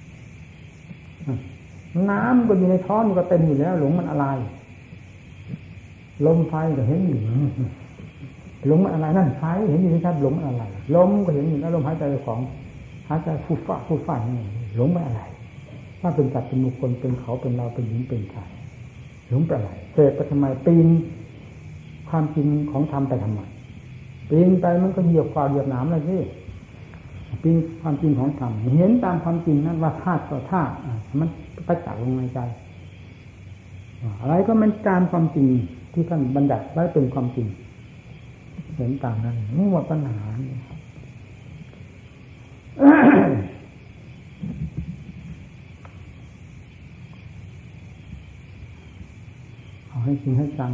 น้ำก็อยู่ในท้องมันก็เต็มอยู่แล้วหลงมันอะไรลมไฟก็เห็นอยู่หลงมันอะไรนั่นไฟเห็นอยู่ชัดหลงมันอะไรลมก็เห็นอยู่แล้วลมหายใจของหายใจฟูฟ้าฟูฟ้านี่หลงมันอะไรว่าเป็นสัตว์เป็นบุคคลเป็นเขาเป็นเราเป็นหญิงเป็นชายหลงไปอะไรเสกไปทำไมปีนความจริงของธรรมไปทำไมปีนไปมันก็เหยียบฝ่าเหยียบหนามเลยสิปีนความจริงของธรรมเห็นตามความจริงนั้นว่าธาตุต่อธาตุมันประจักษ์ลงในใจอะไรก็มันตามความจริงที่ท่านบัญญัติไว้เป็นความจริงเห็นตามนั้นนี่หมดปัญหาเอาให้จริงให้จัง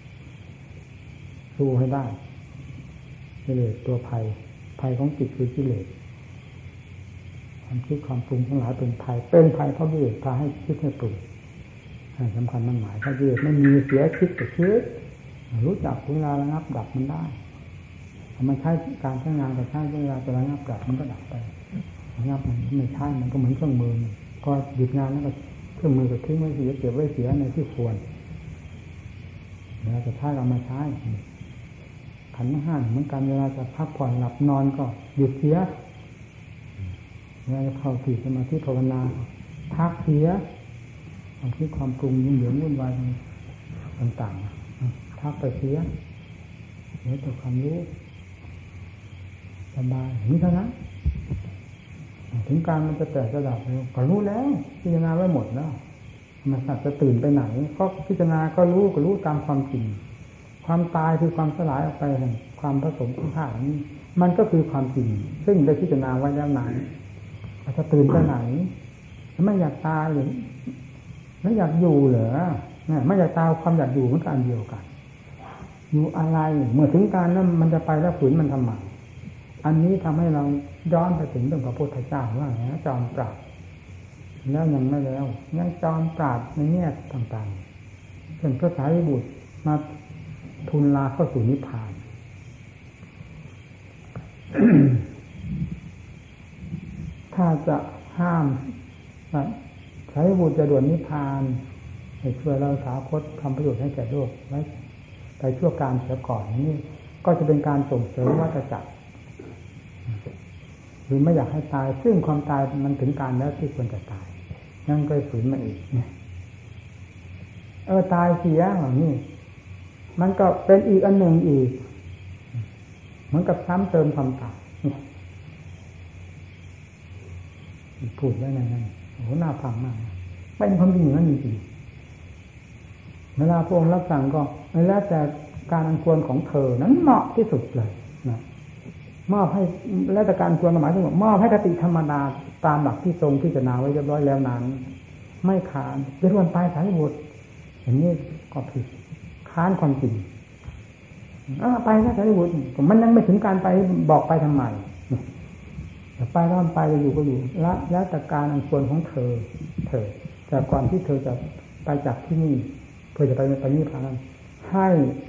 สู้ให้ได้กิเลสตัวภัยภัยของจิตคือกิเลสความคิดความปรุงทั้งหลายเป็นภัยเป็นภัยเพราะกิเลสพาให้คิดให้ปรุงสำคัญมันหมายถ้ากิเลสไม่มีเสียคิดแต่คิดรู้จักเวลาระงับดับมันได้มันใช้การใช้งานกับใช้เวลาจะระงับดับมันก็ดับไประงับมันไม่ใช่มันก็เหมือนเครื่องมือก็หยุดงานแล้วก็เครื่องมือก็ทิ้งไว้เสียเก็บไว้เสียในที่ควรแล้วจะใช้เรามาใช้ขันธ์ห้าเหมือนกันเวลาจะพักผ่อนหลับนอนก็หยุดเสียเวลาจะเข้าสู่สมาธิภาวนาพักเสียความคิดความปรุงยุ่งเหยิงวุ่นวายต่างๆพักไปเสียเหลือแต่ความรู้สบายนี่เท่านั้นถึงการมันจะแตกจะดับก็รู้แล้วพิจารณาไว้หมดแล้วมันสัตว์จะตื่นไปไหนก็พิจารณาก็รู้ก็รู้ตามความจริงความตายคือความสลายออกไปแห่งความผสมของธาตุนี้มันก็คือความจริงซึ่งได้พิจารณาไว้แล้วนานจะตื่นไปไหนไม่อยากตายหรือไม่อยากอยู่เหรอไม่อยากตายความอยากอยู่มันก็อันเดียวกันอยู่อะไรเมื่อถึงการนั้นมันจะไปแล้วฝืนมันทำไมอันนี้ทำให้เราย้อนไปถึงเรื่องพระพุทธเจ้าว่าเนี่ยจอมปราบแล้วยังไม่แล้วยังจอมปราบในแง่ต่างๆเป็นพระสารีบุตรมาทุนลาเข้าสู่นิพพาน ถ้าจะห้ามสารีบุตรจะด่วนนิพพานให้ช่วยเราสาวคตทำประโยชน์ให้แก่โลกไว้ไปชั่วการเสียก่อนนี่ก็จะเป็นการส่งเสริมวัฏจักรหรือไม่อยากให้ตายซึ่งความตายมันถึงการแล้วที่ควรจะตายนั่นก็ฝืนมันอีกเนี่ยเออตายเสียอย่างนี้มันก็เป็นอีกอันหนึ่งอีกเหมือนกับซ้ำเติมความตายพูดได้ไงนั่นโอ้โหน่าฟังมากเป็นความจริงอย่างนั้นจริงเวลาพระองค์รับสั่งก็แล้วแต่การอันควรของเธอนั้นเหมาะที่สุดเลยนะมอบให้แล้วแต่การควรหมายถึงว่ามอบให้คติธรรมดาตามหลักที่ทรงพิจารณาไว้เรียบร้อยแล้วนั้นไม่ขาดจะรวนไปสายบุตรอย่างนี้ก็ผิดค้านความจริงอ้าไปนะสายบุตรมันยังไม่ถึงการไปบอกไปทำไมแต่ไปก็ไปจะอยู่ก็อยู่แล้วแล้วแต่การอันควรของเธอเธอแต่ก่อนที่เธอจะไปจากที่นี่เพื่อจะไปไปนิพพานนั้นให้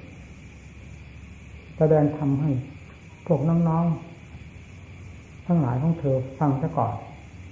แสดงธรรมให้พวกน้องๆทั้งหลายของเธอฟังซะก่อน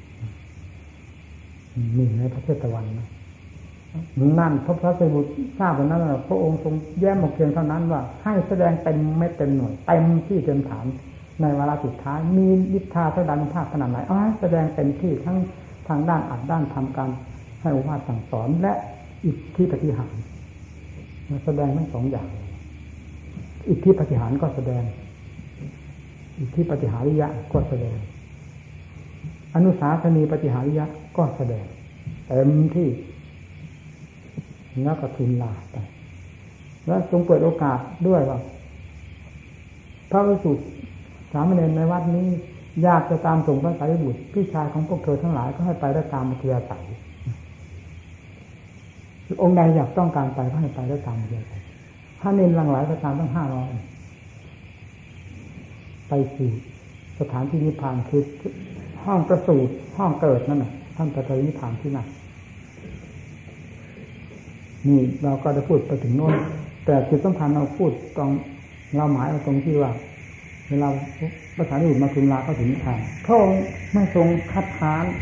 มีในพระเทศวันนะนั่นพระพระสารีบุตรทราบวันนั้นพระองค์ทรงแย้มบอกเพียงเท่านั้นว่าให้แสดงเต็มเม็ดเต็มหน่วยเต็มที่เต็มฐานในวาระสุดท้ายมีวิชาแสดงภาคขนาดไหนอ๋อแสดงเต็มที่ทั้งทางด้านอัดด้านทำการให้อุปาสั่งสอนและอิทธิปฏิหารแสดงทั้งสองอย่างอิทธิปฏิหารก็แสดงอิทธิปฏิหาริยะก็แสดงอนุสาสนีปฏิหาริยะก็แสดงเต็มที่แล้วก็ทุนลาไปแล้วทรงเปิดโอกาสด้วยว่าพระภิกษุสามเณรในวัดนี้อยากจะตามส่งพระสารีบุตรพี่ชายของพวกเธอทั้งหลายก็ให้ไปได้ตามอัธยาศัยองค์ใดอยากต้องการไปก็ให้ไปได้ตามอัธยาศัยถ้าเน้นหลั่งไหลไปตามตั้งห้าร้อยไปสู่สถานที่นิพพานคือห้องประสูติห้องเกิดนั่นน่ะท่านไปนิพพานที่นั่นนี่เราก็ได้พูดไปถึงโน้นแต่จุดสำคัญเราพูดตรงเราหมายเอาตรงที่ว่าเวลาภาษาอื่นมาคุมลาก็ถึงนิพพานพระองค์ไม่ทรงคัดค้าน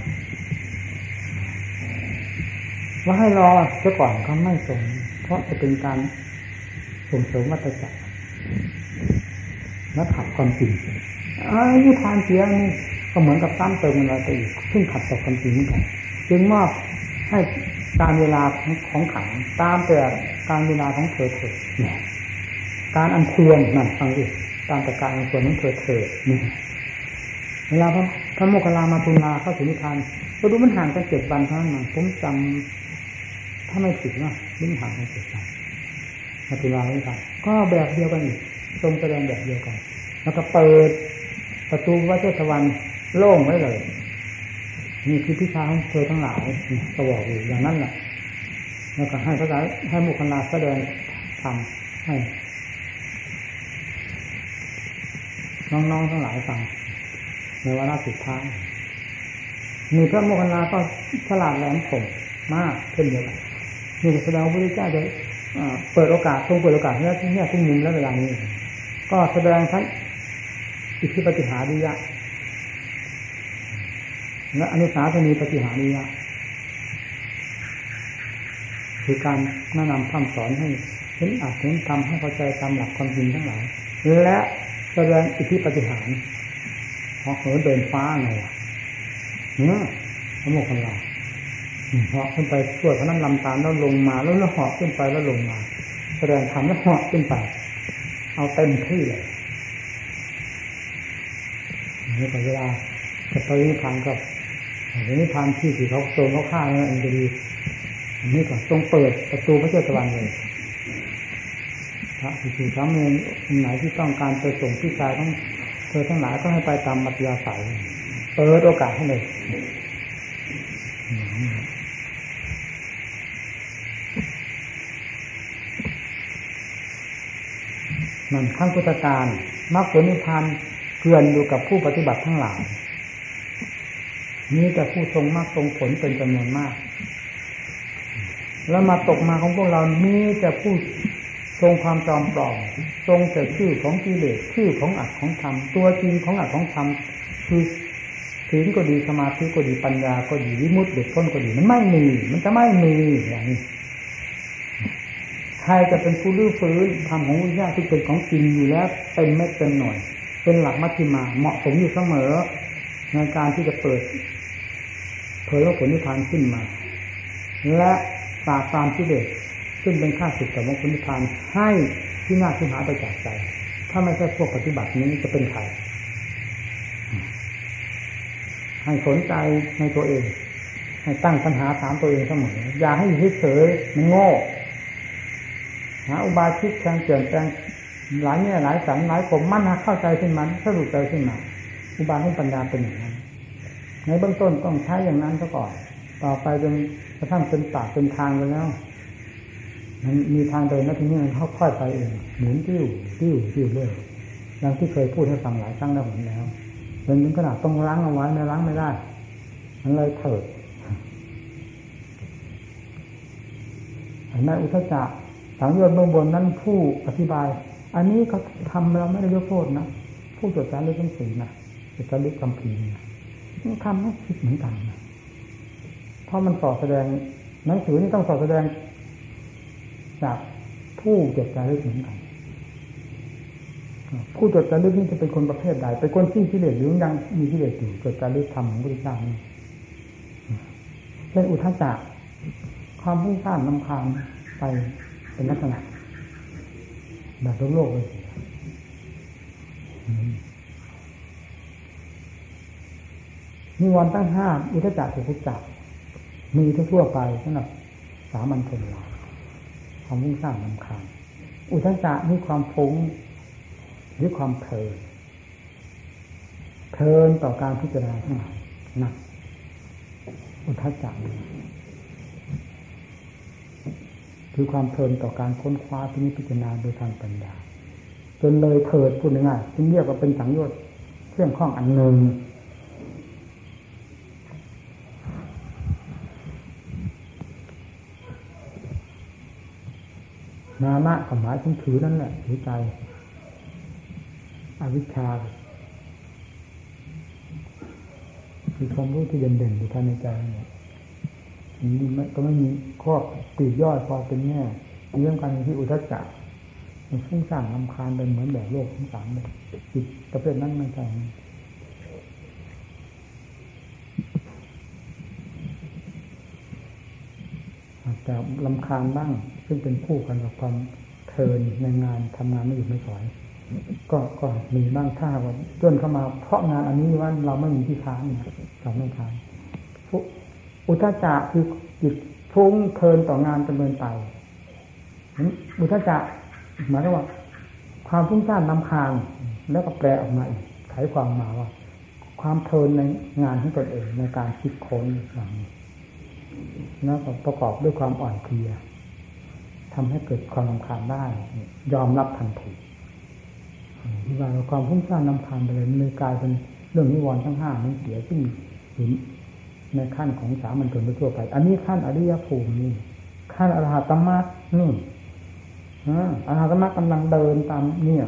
ว่าให้รอเสียก่อนเขาไม่ทรงเพราะจะเป็นการส่งเสริมวัฏจักรและขัดความจริงนิพพานเสียนี่ก็เหมือนกับซ้ำเติมอะไรไปอีกซึ่งขัดต่อความจริงเหมือนกันจึงมอบให้การเวลาของขันตามแต่การเวลาของเธอเถิดเนี่ยการอันควรนั่นฟังดิตามแต่การอันควรของเธอเถิดนี่เวลาพระพระโมคคัลลามาทูลลาเข้าถึงนิพพานก็ดูมันห่างกันเจ็ดวันเท่านั้นผมจำถ้าไม่ผิดว่ามันห่างกันเจ็ดวันมาทูลลานิพพานก็แบบเดียวกันอีกทรงแสดงแบบเดียวกันแล้วก็เปิดประตูวัดเชตวันโล่งไว้เลยนี่คือพิชาของเธอทั้งหลายก็บอกอยู่อย่างนั้นแหละแล้วก็ให้พระสารีให้โมคคัลลาแสดงธรรมให้น้องๆทั้งหลายฟังในวาระสุดท้ายมีพระโมคคัลลาก็ฉลาดแหลมคมมากเช่นเดียวกันนี่แสดงว่าพระพุทธเจ้าจะเปิดโอกาสทรงเปิดโอกาสให้ที่นี่ทุกมุมและเวลานี้ก็แสดงทั้งอิทธิปฏิหาริยะและอนุสาสนีปฏิหาริยะคือการแนะนำคำสอนให้เห็นอาจเห็นทำให้เข้าใจตามหลักความจริงทั้งหลายและแสดงอิทธิปฏิหารเพราะเหินเดินฟ้าไงเนี่ยพระโมคคัลลาเหาะขึ้นไปช่วยพระนั้นลำตามแล้วลงมาแล้วแล้วเหาะขึ้นไปแล้วลงมาแสดงธรรมแล้วเหาะขึ้นไปเอาเต็มที่เลยนี่ก็เวลาจะไปนิพพานก็นิพพานที่ที่เขาโซนเขาฆ่าเนี่ยอันดีอันนี้ก็ทรงเปิดประตูพระเจ้าตะวันเลยพระภิกษุสามเณรไหนที่ต้องการไปส่งพี่ชายทั้งเธอทั้งหลายก็ให้ไปตามอัธยาศัยเปิดโอกาสให้เลยนั่นขั้นพุทธการมรรคผลนิพพานเกลื่อนอยู่กับผู้ปฏิบัติทั้งหลายนี้แต่ผู้ทรงมรรคทรงผลเป็นจำนวนมากแล้วมาตกมาของพวกเรานี้แต่ผู้ทรงความจอมปลอมทรงแต่ชื่อของกิเลสชื่อของอัตของธรรมตัวจริงของอัตของธรรมคือศีลก็ดีสมาธิก็ดีปัญญาก็ดีวิมุตติเด็ดพ้นก็ดีมันไม่มีมันจะไม่มีอย่างนี้ใครจะเป็นผู้ลื้อฟื้นธรรมของวิญญาณที่เป็นของจริงอยู่แล้วเป็นเม็ดเป็นหน่วยเป็นหลักมัชฌิมาเหมาะสมอยู่เสมอในการที่จะเปิดเผยผลนิพพานขึ้นมาและปราบปรามกิเลสซึ่งเป็นข้าศึกต่อมรรคผลนิพพานให้ที่น่าที่หาไปจากใจถ้าไม่ใช่พวกปฏิบัตินี้จะเป็นใครให้สนใจในตัวเองให้ตั้งปัญหาถามตัวเองเสมออย่าให้เฉยๆมันโง่หาอุบายคิดแทงเปลี่ยนแปลงหลายแง่หลายสันหลายผมมั่นนะเข้าใจขึ้นมาสรุปใจขึ้นมาอุบายของปัญญาเป็นอย่างนั้นในเบื้องต้นต้องใช้อย่างนั้นซะก่อนต่อไปจนกระทั่งเป็นปากเป็นทางไปแล้วมันมีทางเดินแล้วทีนี้มันค่อยๆไปเองหมุนติ้วติ้วติ้วเรื่อยอย่างที่เคยพูดให้ฟังหลายครั้งแล้วผมแล้วจนถึงขนาดต้องล้างเอาไว้ไม่ล้างไม่ได้มันเลยเถิดในอุทธัจจะสังโยชน์เบื้องบนนั้นผู้อธิบายอันนี้เขาทำเราไม่ได้ยกโทษนะผู้ตรวจสารเรื่องหนังสือนะตรวจสารเรื่องคำพีนะมันทำให้คิดเหมือนกันนะเพราะมันสอดแสดงหนังสือนี่ต้องสอดแสดงจากผู้ตรวจสารเรื่องเหมือนกันผู้จดจารึกนี่จะเป็นคนประเภทใดเป็นคนที่กิเลสหรือยังมีกิเลสอยู่จดจารึกธรรมของพระพุทธเจ้านี่เช่นอุทธัจจะความพุ่งสร้างนำคางไปเป็นลักษณะแบบโลกเลยนิวรณ์ตั้งห้าอุทธัจจะถูกจับมีทั่วไปสำหรับสามัญชนเราความพุ่งสร้างนำคางอุทธัจจะมีความฟุ้งหรือความเพลินเพลินต่อการพิจารณาทั้งหลายหนักอุทธัจจะคือความเพลินต่อการค้นคว้าพิจารณาโดยทางปัญญาจนเลยเถิดพูดง่ายๆจึงเรียกว่าเป็นสังโยชน์เครื่องข้องอันหนึ่งนานะสมัยถึงถือนั่นแหละถือใจอวิชชาคือความรู้ที่เด่นๆอยู่ภายในใจเนี่ยนี่ก็ไม่มีข้อตีย่อยพอเป็นแง่เรื่องการที่อุทธัจจะมันฟุ้งซ่านรำคาญเป็นเหมือนแบบโลกทั้งสามเลยจิตประเภทนั้นไม่ใช่แต่รำคาญบ้างซึ่งเป็นคู่กันกับความเพลินในงานทำงานไม่หยุดไม่ถอยก็ก็มีบ้างถ้าว่าจนเข้ามาเพราะงานอันนี้ว่าเราไม่มีที่ค้านเราไม่ค้านอุทธัจจะคือจิตฟุ้งเพลินต่องานจนเกินไปอุทธัจจะหมายถึงว่าความฟุ้งซ่านรำคาญแล้วก็แปลออกมาอีกไขความมาว่าความเพลินในงานของตนเองในการคิดค้นอย่างนี้แล้วก็ประกอบด้วยความอ่อนเพลียทำให้เกิดความรำคาญได้ยอมรับทันทีที่ว่าความฟุ้งซ่านรำคาญไปเลยมันกลายเป็นเรื่องนิวรณ์ทั้งห้านั้นเสียซึ่งอยู่ในขั้นของสามัญชนทั่วไปอันนี้ขั้นอริยภูมินี่ขั้นอรหัตมรรคนี่อรหัตมรรคกำลังเดินตามเนี่ย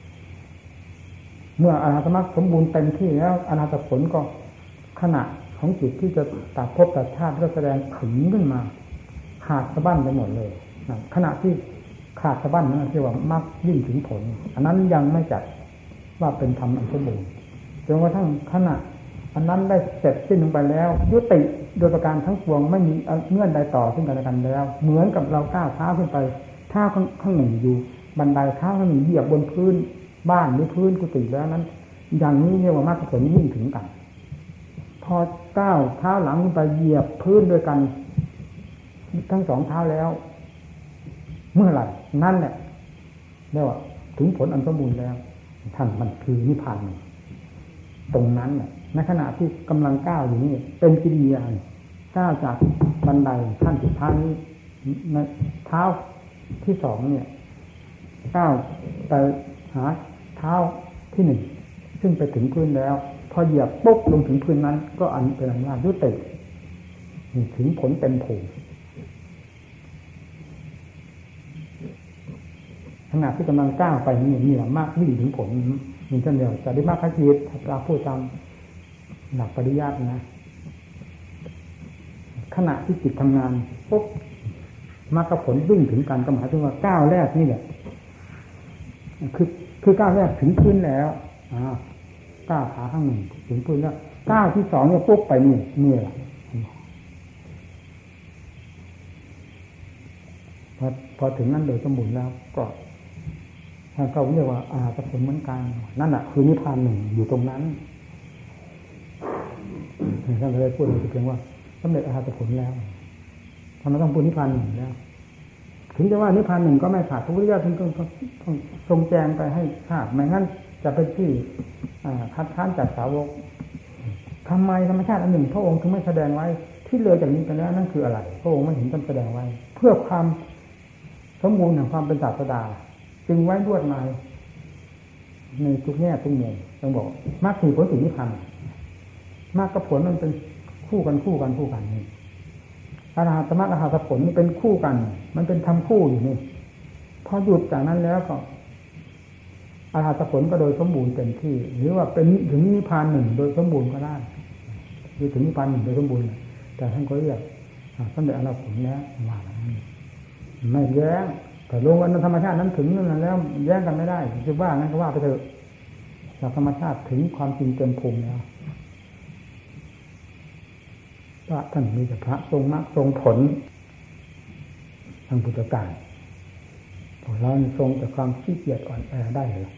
เมื่ออรหัตมรรคสมบูรณ์เต็มที่แล้วอรหัตผลก็ขณะของจิตที่จะตัดภพตัดชาติก็แสดงขึงขึ้นมาขาดสะบั้นไปหมดเลยขณะที่ขาดสะบั้นนั่นคือว่ามรรคยิ่งถึงผลอันนั้นยังไม่จัดว่าเป็นธรรมอันสมบูรณ์จนกระทั่งขณะอันนั้นได้เสร็จสิ้นลงไปแล้วยุติโดยประการทั้งปวงไม่มีเงื่อนใดต่อซึ่งกันและกันแล้วเหมือนกับเราก้าวเท้าขึ้นไปเท้าข้างหนึ่งอยู่บันไดเท้าข้างหนึ่งเหยียบบนพื้นบ้านหรือพื้นกุฏิแล้วนั้นอย่างนี้เรียกว่ามรรคผลยิ่งถึงกันพอก้าวเท้าหลังขึ้นไปเหยียบพื้นด้วยกันทั้งสองเท้าแล้วเมื่อไหร่นั่นแหละเรียกว่าถึงผลอันสมบูรณ์แล้วท่านมันคือนิพพานตรงนั้นแหละในขณะที่กำลังก้าวอยู่นี่เป็นกิริยาก้าวจากบันไดขั้นสุดท้ายนี้ในเท้าที่สองเนี่ยก้าวไปหาเท้าที่หนึ่งซึ่งไปถึงพื้นแล้วพอเหยียบปุ๊บลงถึงพื้นนั้นก็อันเป็นอันว่ายุติถึงผลเต็มภูมิขณะที่กำลังก้าวไปนี่นี่แหละมากวิ่งถึงผลมีเช่นเดียวจะได้มากขจิตเราพูดตามหลักปริยัตินะขณะที่จิตทำงานปุ๊บมรรคผลวิ่งถึงกันก็หมายถึงว่าก้าวแรกนี่แหละคือคือก้าวแรกถึงพื้นแล้วอ่าก้าวขาข้างหนึ่งถึงพื้นแล้วก้าวที่สองเนี่ยปุ๊บไปนี่นี่แหละพอพอถึงนั้นโดยสมบูรณ์แล้วก็ท่านก็เรียกว่าอาจะผลเหมือนกันนั่นแหะคือนิพพานหนึ่งอยู่ตรงนั้นท่านเลยพูดเพียงว่าสำเร็จอรหัตผลแล้วทำไมต้องพูดนิพพานหนึ่งแล้วถึงจะว่านิพพานหนึ่งก็ไม่ขาดพระพุทธเจ้าถึงต้องทรงแจงไปให้ทราบไม่งั้นจะเป็นที่คัดค้านจากสาวกทำไมธรรมชาติอันหนึ่งพระองค์ถึงไม่แสดงไว้ที่เลยจากนี้ไปแล้วนั่นคืออะไรพระองค์ไม่เห็นต้องแสดงไว้เพื่อความสมบูรณ์แห่งความเป็นศาสดาจึงไว้ลวดลายในทุกแง่ทุกมุมต้องบอกมรรคผลถึงนิพพานมรรคกับผลมันเป็นคู่กันคู่กันคู่กันนี่อรหัตมรรคอรหัตผลนี่เป็นคู่กันมันเป็นทำคู่อยู่นี่พอหยุดจากนั้นแล้วก็อรหัตผลก็โดยสมบูรณ์เต็มที่หรือว่าเป็นถึงนิพพานหนึ่งโดยสมบูรณ์ก็ได้หรือถึงนิพพานหนึ่งโดยสมบูรณ์แต่ท่านก็เรียกสำเร็จอรหัตผลแล้วว่าไม่แย้งแต่ลงอันธรรมชาตินั้นถึงนั่นแล้วแย้งกันไม่ได้จะว่างั้นก็ว่าไปเถอะหลักธรรมชาติถึงความจริงเต็มภูมิแล้วพระท่านมีแต่พระทรงมรรคทรงผลทางพุทธการพวกเราทรงแต่ความขี้เกียจอ่อนแอได้เลย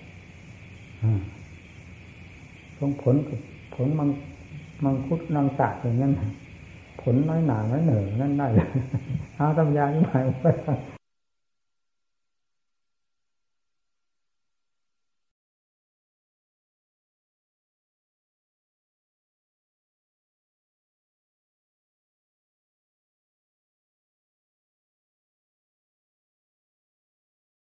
ทรงผลกับผลมังมังคุดนังสาดอย่างนั้นผลน้อยหนาน้อยเหนื่อยนั่นได้เอาตำยาที่หมายไว้